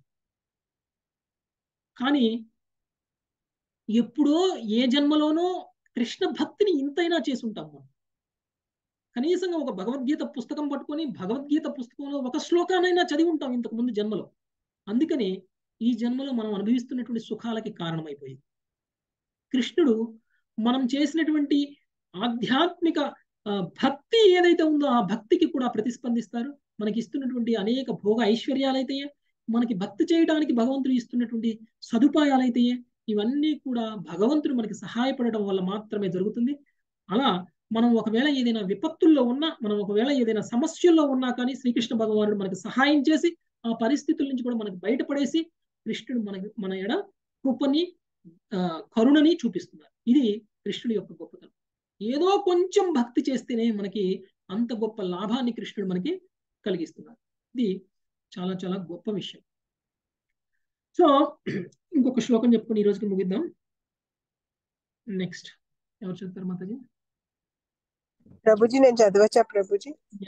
కానీ ఎప్పుడో ఏ జన్మలోనో కృష్ణ భక్తిని ఇంతైనా చేసి ఉంటాం మనం. కనీసంగా ఒక భగవద్గీత పుస్తకం పట్టుకొని భగవద్గీత పుస్తకంలో ఒక శ్లోకానైనా చదివి ఉంటాం ఇంతకు ముందు జన్మలో. అందుకని ఈ జన్మలో మనం అనుభవిస్తున్నటువంటి సుఖాలకి కారణమైపోయింది కృష్ణుడు. మనం చేసినటువంటి ఆధ్యాత్మిక భక్తి ఏదైతే ఉందో ఆ భక్తికి కూడా ప్రతిస్పందిస్తారు. మనకి ఇస్తున్నటువంటి అనేక భోగ ఐశ్వర్యాలైతే, మనకి భక్తి చేయడానికి భగవంతుడు ఇస్తున్నటువంటి సదుపాయాలైతే, ఇవన్నీ కూడా భగవంతుడు మనకి సహాయపడటం వల్ల మాత్రమే జరుగుతుంది. అలా మనం ఒకవేళ ఏదైనా విపత్తుల్లో ఉన్నా, మనం ఒకవేళ ఏదైనా సమస్యల్లో ఉన్నా కానీ శ్రీకృష్ణ భగవానుడు మనకి సహాయం చేసి ఆ పరిస్థితుల నుంచి కూడా మనకి బయటపడేసి కృష్ణుడు మన ఎడ కృపని కరుణని చూపిస్తున్నారు. ఇది కృష్ణుడి యొక్క గొప్పతనం. ఏదో కొంచెం భక్తి చేస్తేనే మనకి అంత గొప్ప లాభాన్ని కృష్ణుడు మనకి కలిగిస్తున్నారు. ఇది చాలా చాలా గొప్ప విషయం. సో ఇంకొక శ్లోకం చెప్పుకొని ఈ రోజుకి ముగిద్దాం. నెక్స్ట్ ఎవరు చెప్తారు మాతాజీ? ప్రభుజీ నేను చదవచ్చా ప్రభుజీ?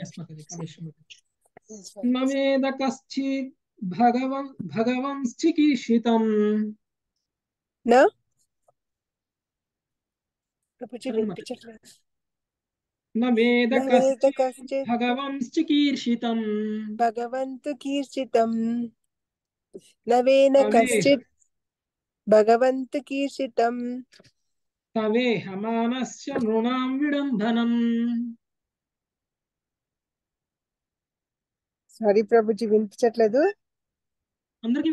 నవేద కశ్చిత్ భగవంశ్చికీర్షితం నా ప్రభుజీ వినిపించట్లేదు. నవేద కశ్చిత్ భగవంశ్చికీర్షితం భగవంతు కీర్షితం నవేన కశ్చిత్ భగవంతు కీర్షితం తవేహ మానస్య నృణాం విడంబనం. సారీ ప్రభుజీ వినిపించట్లేదు. అందరికీ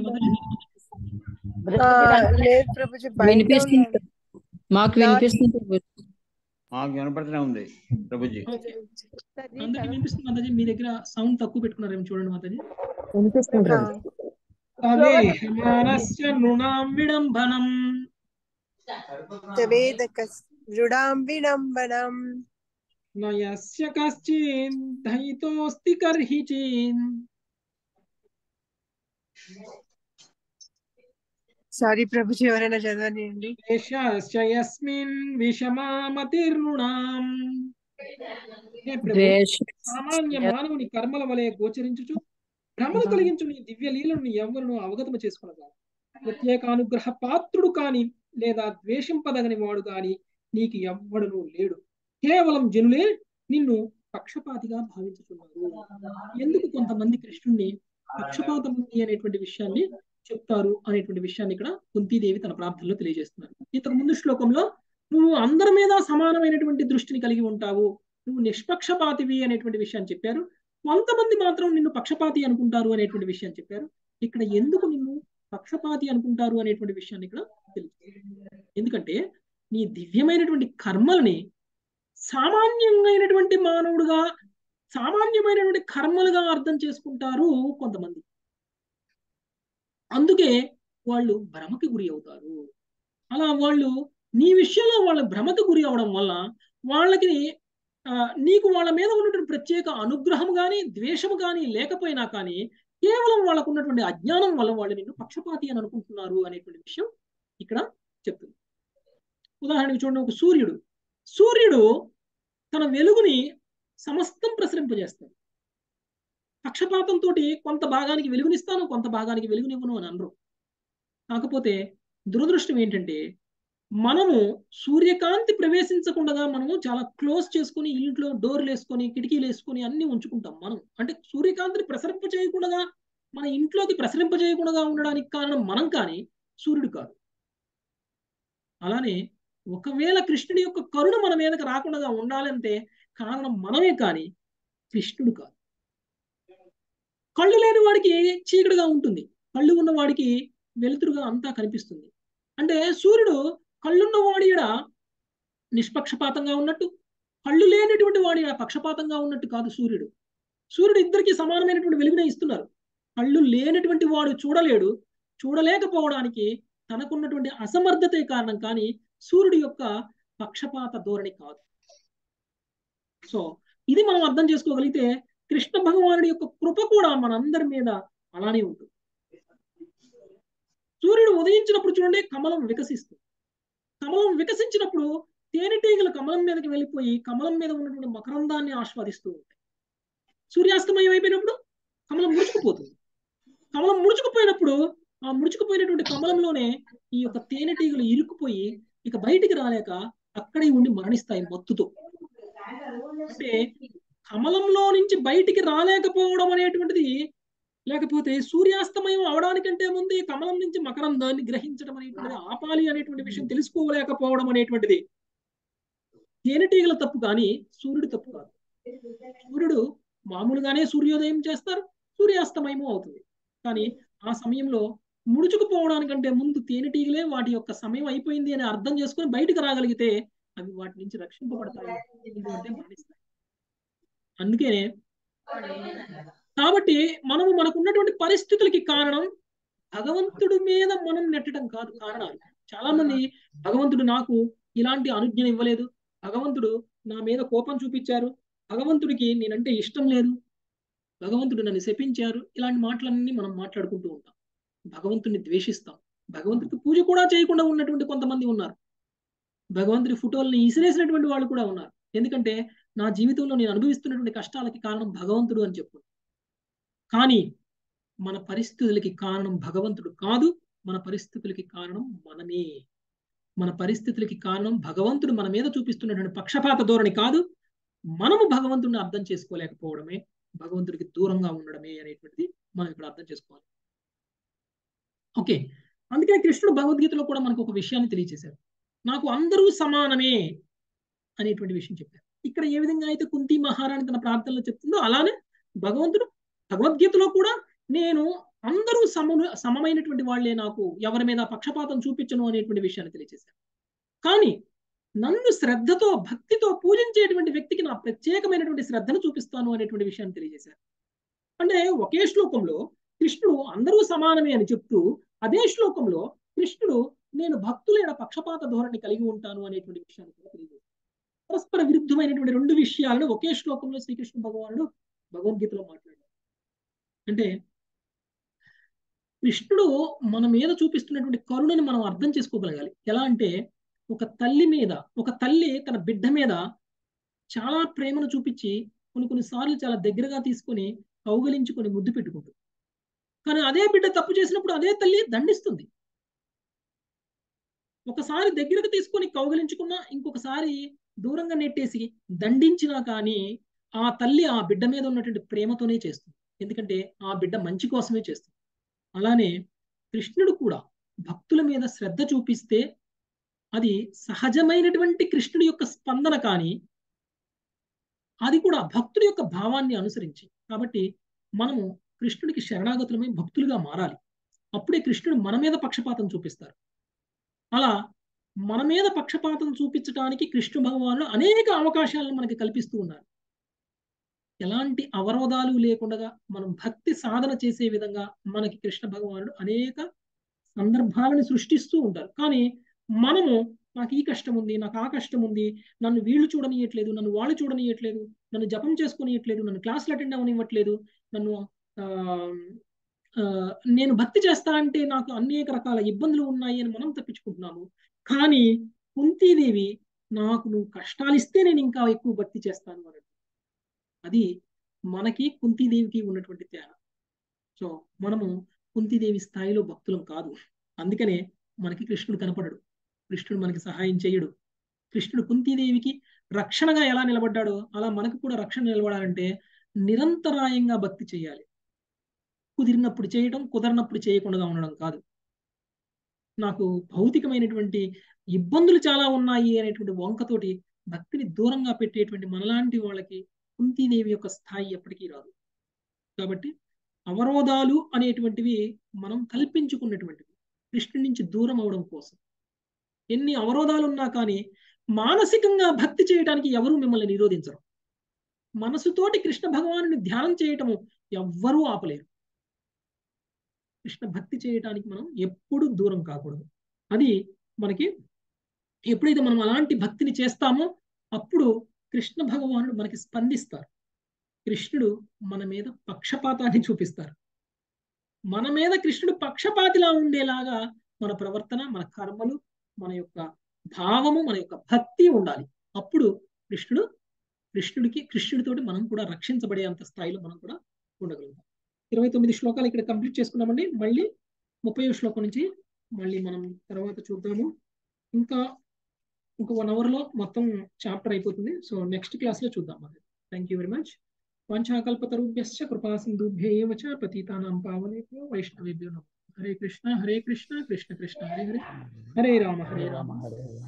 లేదు ప్రభుజీ మాకు వినిపిస్తుంది. మాకు వినపడుతూనే ఉంది ప్రభుజీ. అందరికీ వినిపిస్తుంది మాతాజీ. మీ దగ్గర సౌండ్ తక్కువ పెట్టుకున్నారేమో చూడండి మాతాజీ. వినిపిస్తుంది. తవేహ మానస్య నృణాం విడంబనం దృఢాం విడంబనం నయస్య కశ్చిన్ దయితోస్తి కర్హిచిన్. సారీ ప్రభుజీ ఎవరైనా చదవనియండి. యస్మిన్ విషమామతిర్నృణాం. సామాన్య మానవుని కర్మల వలె గోచరించుచు భ్రమను కలిగించు నీ దివ్య లీలను ఎవ్వరును అవగతము చేసుకునగా ప్రత్యేకానుగ్రహ పాత్రుడు కాని లేదా ద్వేషింపదగని వాడు కాని నీకు ఎవ్వడును లేడు. కేవలం జనులే నిన్ను పక్షపాతిగా భావించుతున్నారు. ఎందుకు కొంతమంది కృష్ణుణ్ణి పక్షపాతం ఉంది అనేటువంటి విషయాన్ని చెప్తారు అనేటువంటి విషయాన్ని ఇక్కడ కుంతీదేవి తన ప్రార్థనలో తెలియజేస్తున్నారు. ఇంతకు ముందు శ్లోకంలో నువ్వు అందరి మీద సమానమైనటువంటి దృష్టిని కలిగి ఉంటావు, నువ్వు నిష్పక్షపాతివి అనేటువంటి విషయాన్ని చెప్పారు. కొంతమంది మాత్రం నిన్ను పక్షపాతి అనుకుంటారు అనేటువంటి విషయాన్ని చెప్పారు. ఇక్కడ ఎందుకు నిన్ను పక్షపాతి అనుకుంటారు అనేటువంటి విషయాన్ని ఇక్కడ తెలియజేస్తారు. ఎందుకంటే నీ దివ్యమైనటువంటి కర్మల్ని సామాన్యమైనటువంటి మానవుడుగా సామాన్యమైనటువంటి కర్మలుగా అర్థం చేసుకుంటారు కొంతమంది. అందుకే వాళ్ళు భ్రమకి గురి అవుతారు. అలా వాళ్ళు నీ విషయంలో వాళ్ళ భ్రమకి గురి అవడం వల్ల వాళ్ళకి నీకు వాళ్ళ మీద ఉన్నటువంటి ప్రత్యేక అనుగ్రహం కానీ ద్వేషము కానీ లేకపోయినా కానీ కేవలం వాళ్ళకు ఉన్నటువంటి అజ్ఞానం వల్ల వాళ్ళు నిన్ను పక్షపాతి అని అనుకుంటున్నారు అనేటువంటి విషయం ఇక్కడ చెప్తుంది. ఉదాహరణకు చూడండి, ఒక సూర్యుడు తన వెలుగుని సమస్తం ప్రసరింపజేస్తాడు. పక్షపాతంతో కొంత భాగానికి వెలుగునిస్తాను, కొంత భాగానికి వెలుగునివ్వను అని అనరు. కాకపోతే దురదృష్టం ఏంటంటే మనము సూర్యకాంతి ప్రవేశించకుండా మనము చాలా క్లోజ్ చేసుకుని ఇంట్లో డోర్లు వేసుకొని కిటికీలు వేసుకొని అన్ని ఉంచుకుంటాం. మనం అంటే సూర్యకాంతిని ప్రసరింప చేయకుండా మన ఇంట్లోకి ప్రసరింప చేయకుండా ఉండడానికి కారణం మనం కానీ సూర్యుడు కాదు. అలానే ఒకవేళ కృష్ణుడి యొక్క కరుణ మన మీదకి రాకుండా ఉండాలంటే కారణం మనమే కానీ కృష్ణుడు కాదు. కళ్ళు లేని వాడికి చీకటిగా ఉంటుంది, కళ్ళు ఉన్న వాడికి వెలుతురుగా అంతా కనిపిస్తుంది. అంటే సూర్యుడు కళ్ళున్న వాడి ఎడ నిష్పక్షపాతంగా ఉన్నట్టు, కళ్ళు లేనటువంటి వాడి పక్షపాతంగా ఉన్నట్టు కాదు సూర్యుడు ఇద్దరికి సమానమైనటువంటి వెలుగునే ఇస్తున్నారు. కళ్ళు లేనటువంటి వాడు చూడలేడు, చూడలేకపోవడానికి తనకున్నటువంటి అసమర్థతే కారణం కానీ సూర్యుడి యొక్క పక్షపాత ధోరణి కాదు. సో ఇది మనం అర్థం చేసుకోగలిగితే కృష్ణ భగవానుడి యొక్క కృప కూడా మనందరి మీద అలానే ఉంటుంది. సూర్యుడు ఉదయించినప్పుడు చూడండి కమలం వికసిస్తుంది. కమలం వికసించినప్పుడు తేనెటీగలు కమలం మీదకి వెళ్ళిపోయి కమలం మీద ఉన్నటువంటి మకరందాన్ని ఆస్వాదిస్తూ ఉంటాయి. సూర్యాస్తమయం అయిపోయినప్పుడు కమలం ముడుచుకుపోతుంది. కమలం ముడుచుకుపోయినప్పుడు ఆ ముడుచుకుపోయినటువంటి కమలంలోనే ఈ యొక్క తేనెటీగలు ఇరుక్కుపోయి ఇక బయటికి రాలేక అక్కడే ఉండి మరణిస్తాయి మత్తుతో. అంటే కమలంలో నుంచి బయటికి రాలేకపోవడం అనేటువంటిది, లేకపోతే సూర్యాస్తమయం అవడానికంటే ముందే కమలం నుంచి మకరందాన్ని గ్రహించడం అనేటువంటిది ఆపాలి అనేటువంటి విషయం తెలుసుకోలేకపోవడం అనేటువంటిది తేనెటీగల తప్పు కానీ సూర్యుడి తప్పు కాదు. సూర్యుడు మామూలుగానే సూర్యోదయం చేస్తారు, సూర్యాస్తమయము అవుతుంది. కానీ ఆ సమయంలో ముడుచుకుపోవడానికంటే ముందు తేనెటీగలే వాటి యొక్క సమయం అయిపోయింది అని అర్థం చేసుకొని బయటకు రాగలిగితే అవి వాటి నుంచి రక్షింపబడతాయి, ఎందుకంటే మరణిస్తాయి. అందుకే కాబట్టి మనము మనకున్నటువంటి పరిస్థితులకి కారణం భగవంతుడి మీద మనం నెట్టడం కాదు. కారణాలు చాలా మంది భగవంతుడు నాకు ఇలాంటి అనుజ్ఞ ఇవ్వలేదు, భగవంతుడు నా మీద కోపం చూపించారు, భగవంతుడికి నేనంటే ఇష్టం లేదు, భగవంతుడు నన్ను శపించారు, ఇలాంటి మాటలన్నీ మనం మాట్లాడుకుంటూ ఉంటాం. భగవంతుడిని ద్వేషిస్తాం. భగవంతుడికి పూజ కూడా చేయకుండా ఉన్నటువంటి కొంతమంది ఉన్నారు. భగవంతుడి ఫోటోల్ని ఇసిరేసినటువంటి వాళ్ళు కూడా ఉన్నారు. ఎందుకంటే నా జీవితంలో నేను అనుభవిస్తున్నటువంటి కష్టాలకి కారణం భగవంతుడు అని చెప్పు. కానీ మన పరిస్థితులకి కారణం భగవంతుడు కాదు, మన పరిస్థితులకి కారణం మనమే. మన పరిస్థితులకి కారణం భగవంతుడు మన మీద చూపిస్తున్నటువంటి పక్షపాత ధోరణి కాదు, మనము భగవంతుడిని అర్థం చేసుకోలేకపోవడమే, భగవంతుడికి దూరంగా ఉండడమే అనేటువంటిది మనం ఇక్కడ అర్థం చేసుకోవాలి. ఓకే, అందుకే కృష్ణుడు భగవద్గీతలో కూడా మనకు ఒక విషయాన్ని తెలియజేశారు. నాకు అందరూ సమానమే అనేటువంటి విషయం చెప్పారు. ఇక్కడ ఏ విధంగా అయితే కుంతి మహారాణి తన ప్రార్థనలో చెప్తుందో అలానే భగవంతుడు భగవద్గీతలో కూడా నేను అందరూ సమమైనటువంటి వాళ్లే, నాకు ఎవరి మీద పక్షపాతం చూపించను అనేటువంటి విషయాన్ని తెలియజేశారు. కానీ నన్ను శ్రద్ధతో భక్తితో పూజించేటువంటి వ్యక్తికి నా ప్రత్యేకమైనటువంటి శ్రద్ధను చూపిస్తాను అనేటువంటి విషయాన్ని తెలియజేశారు. అంటే ఒకే శ్లోకంలో కృష్ణుడు అందరూ సమానమే అని చెప్తూ అదే శ్లోకంలో కృష్ణుడు నేను భక్తులైన పక్షపాత ధోరణి కలిగి ఉంటాను అనేటువంటి విషయాన్ని కూడా తెలియజేశారు. పరస్పర విరుద్ధమైనటువంటి రెండు విషయాలను ఒకే శ్లోకంలో శ్రీకృష్ణ భగవానుడు భగవద్గీతలో మాట్లాడారు. అంటే కృష్ణుడు మన మీద చూపిస్తున్నటువంటి కరుణని మనం అర్థం చేసుకోగలగాలి. ఎలా అంటే ఒక తల్లి తన బిడ్డ మీద చాలా ప్రేమను చూపించి కొన్నిసార్లు చాలా దగ్గరగా తీసుకొని కౌగలించుకొని ముద్దు పెట్టుకుంటుంది. కానీ అదే బిడ్డ తప్పు చేసినప్పుడు అదే తల్లి దండిస్తుంది. ఒకసారి దగ్గరకు తీసుకొని కౌగలించుకున్నా, ఇంకొకసారి దూరంగా నెట్టేసి దండించినా కానీ ఆ తల్లి ఆ బిడ్డ మీద ఉన్నటువంటి ప్రేమతోనే చేస్తుంది, ఎందుకంటే ఆ బిడ్డ మంచి కోసమే చేస్తుంది. అలానే కృష్ణుడు కూడా భక్తుల మీద శ్రద్ధ చూపిస్తే అది సహజమైనటువంటి కృష్ణుడి యొక్క స్పందన, కానీ అది కూడా భక్తుడి యొక్క భావాన్ని అనుసరించి. కాబట్టి మనము కృష్ణుడికి శరణాగతులమై భక్తులుగా మారాలి. అప్పుడే కృష్ణుడు మన మీద పక్షపాతం చూపిస్తారు. అలా మన మీద పక్షపాతం చూపించడానికి కృష్ణ భగవానుడు అనేక అవకాశాలను మనకి కల్పిస్తూ ఉన్నారు. ఎలాంటి అవరోధాలు లేకుండా మనం భక్తి సాధన చేసే విధంగా మనకి కృష్ణ భగవానుడు అనేక సందర్భాలను సృష్టిస్తూ ఉంటారు. కానీ మనము నాకు ఈ కష్టం ఉంది, నాకు ఆ కష్టం ఉంది, నన్ను వీళ్ళు చూడనియట్లేదు, నన్ను వాళ్ళు చూడనియట్లేదు, నన్ను జపం చేసుకునియట్లేదు, నన్ను క్లాసులు అటెండ్ అవనివ్వట్లేదు, నన్ను నేను భక్తి చేస్తా అంటే నాకు అనేక రకాల ఇబ్బందులు ఉన్నాయి అని మనం తప్పించుకుంటున్నాము. కానీ కుంతీదేవి నాకు నువ్వు కష్టాలు ఇస్తే నేను ఇంకా ఎక్కువ భక్తి చేస్తాను అన్నట్టు. అది మనకి కుంతీదేవికి ఉన్నటువంటి తేడా. సో మనము కుంతీదేవి స్థాయిలో భక్తులం కాదు. అందుకనే మనకి కృష్ణుడు కనపడడు, కృష్ణుడు మనకి సహాయం చేయడు. కృష్ణుడు కుంతీదేవికి రక్షణగా ఎలా నిలబడ్డాడో అలా మనకు కూడా రక్షణ నిలబడాలంటే నిరంతరాయంగా భక్తి చేయాలి. కుదిరినప్పుడు చేయడం, కుదరనప్పుడు చేయకుండా ఉండడం కాదు. నాకు భౌతికమైనటువంటి ఇబ్బందులు చాలా ఉన్నాయి అనేటువంటి వంకతోటి భక్తిని దూరంగా పెట్టేటువంటి మనలాంటి వాళ్ళకి కుంతీదేవి యొక్క స్థాయి ఎప్పటికీ రాదు. కాబట్టి అవరోధాలు అనేటువంటివి మనం కల్పించుకున్నటువంటివి కృష్ణుడి నుంచి దూరం అవడం కోసం. ఎన్ని అవరోధాలు ఉన్నా కానీ మానసికంగా భక్తి చేయడానికి ఎవరూ మిమ్మల్ని నిరోధించరు. మనసుతోటి కృష్ణ భగవానుని ధ్యానం చేయటము ఎవ్వరూ ఆపలేరు. కృష్ణ భక్తి చేయటానికి మనం ఎప్పుడు దూరం కాకూడదు. అది మనకి ఎప్పుడైతే మనం అలాంటి భక్తిని చేస్తామో అప్పుడు కృష్ణ భగవానుడు మనకి స్పందిస్తారు. కృష్ణుడు మన మీద పక్షపాతాన్ని చూపిస్తారు. మన మీద కృష్ణుడు పక్షపాతిలా ఉండేలాగా మన ప్రవర్తన, మన కర్మలు, మన యొక్క భావము, మన యొక్క భక్తి ఉండాలి. అప్పుడు కృష్ణుడితోటి మనం కూడా రక్షించబడే అంత స్థాయిలో మనం కూడా ఉండగలుగుతాం. 29 శ్లోకాలు ఇక్కడ కంప్లీట్ చేసుకున్నామండి. మళ్ళీ 30వ శ్లోకం నుంచి మళ్ళీ మనం తర్వాత చూద్దాము. ఇంకా 1 అవర్ లో మొత్తం చాప్టర్ అయిపోతుంది. సో నెక్స్ట్ క్లాస్ లో చూద్దాం. Thank you very much. వాంఛాకల్పతరుభ్యశ్చ కృపా సింధుభ్యేవ చ పతితానాం పావనేభ్యో వైష్ణవేభ్యో నమః. హరే కృష్ణ కృష్ణ కృష్ణ హరే హరే, హరే రామ హరే రామ.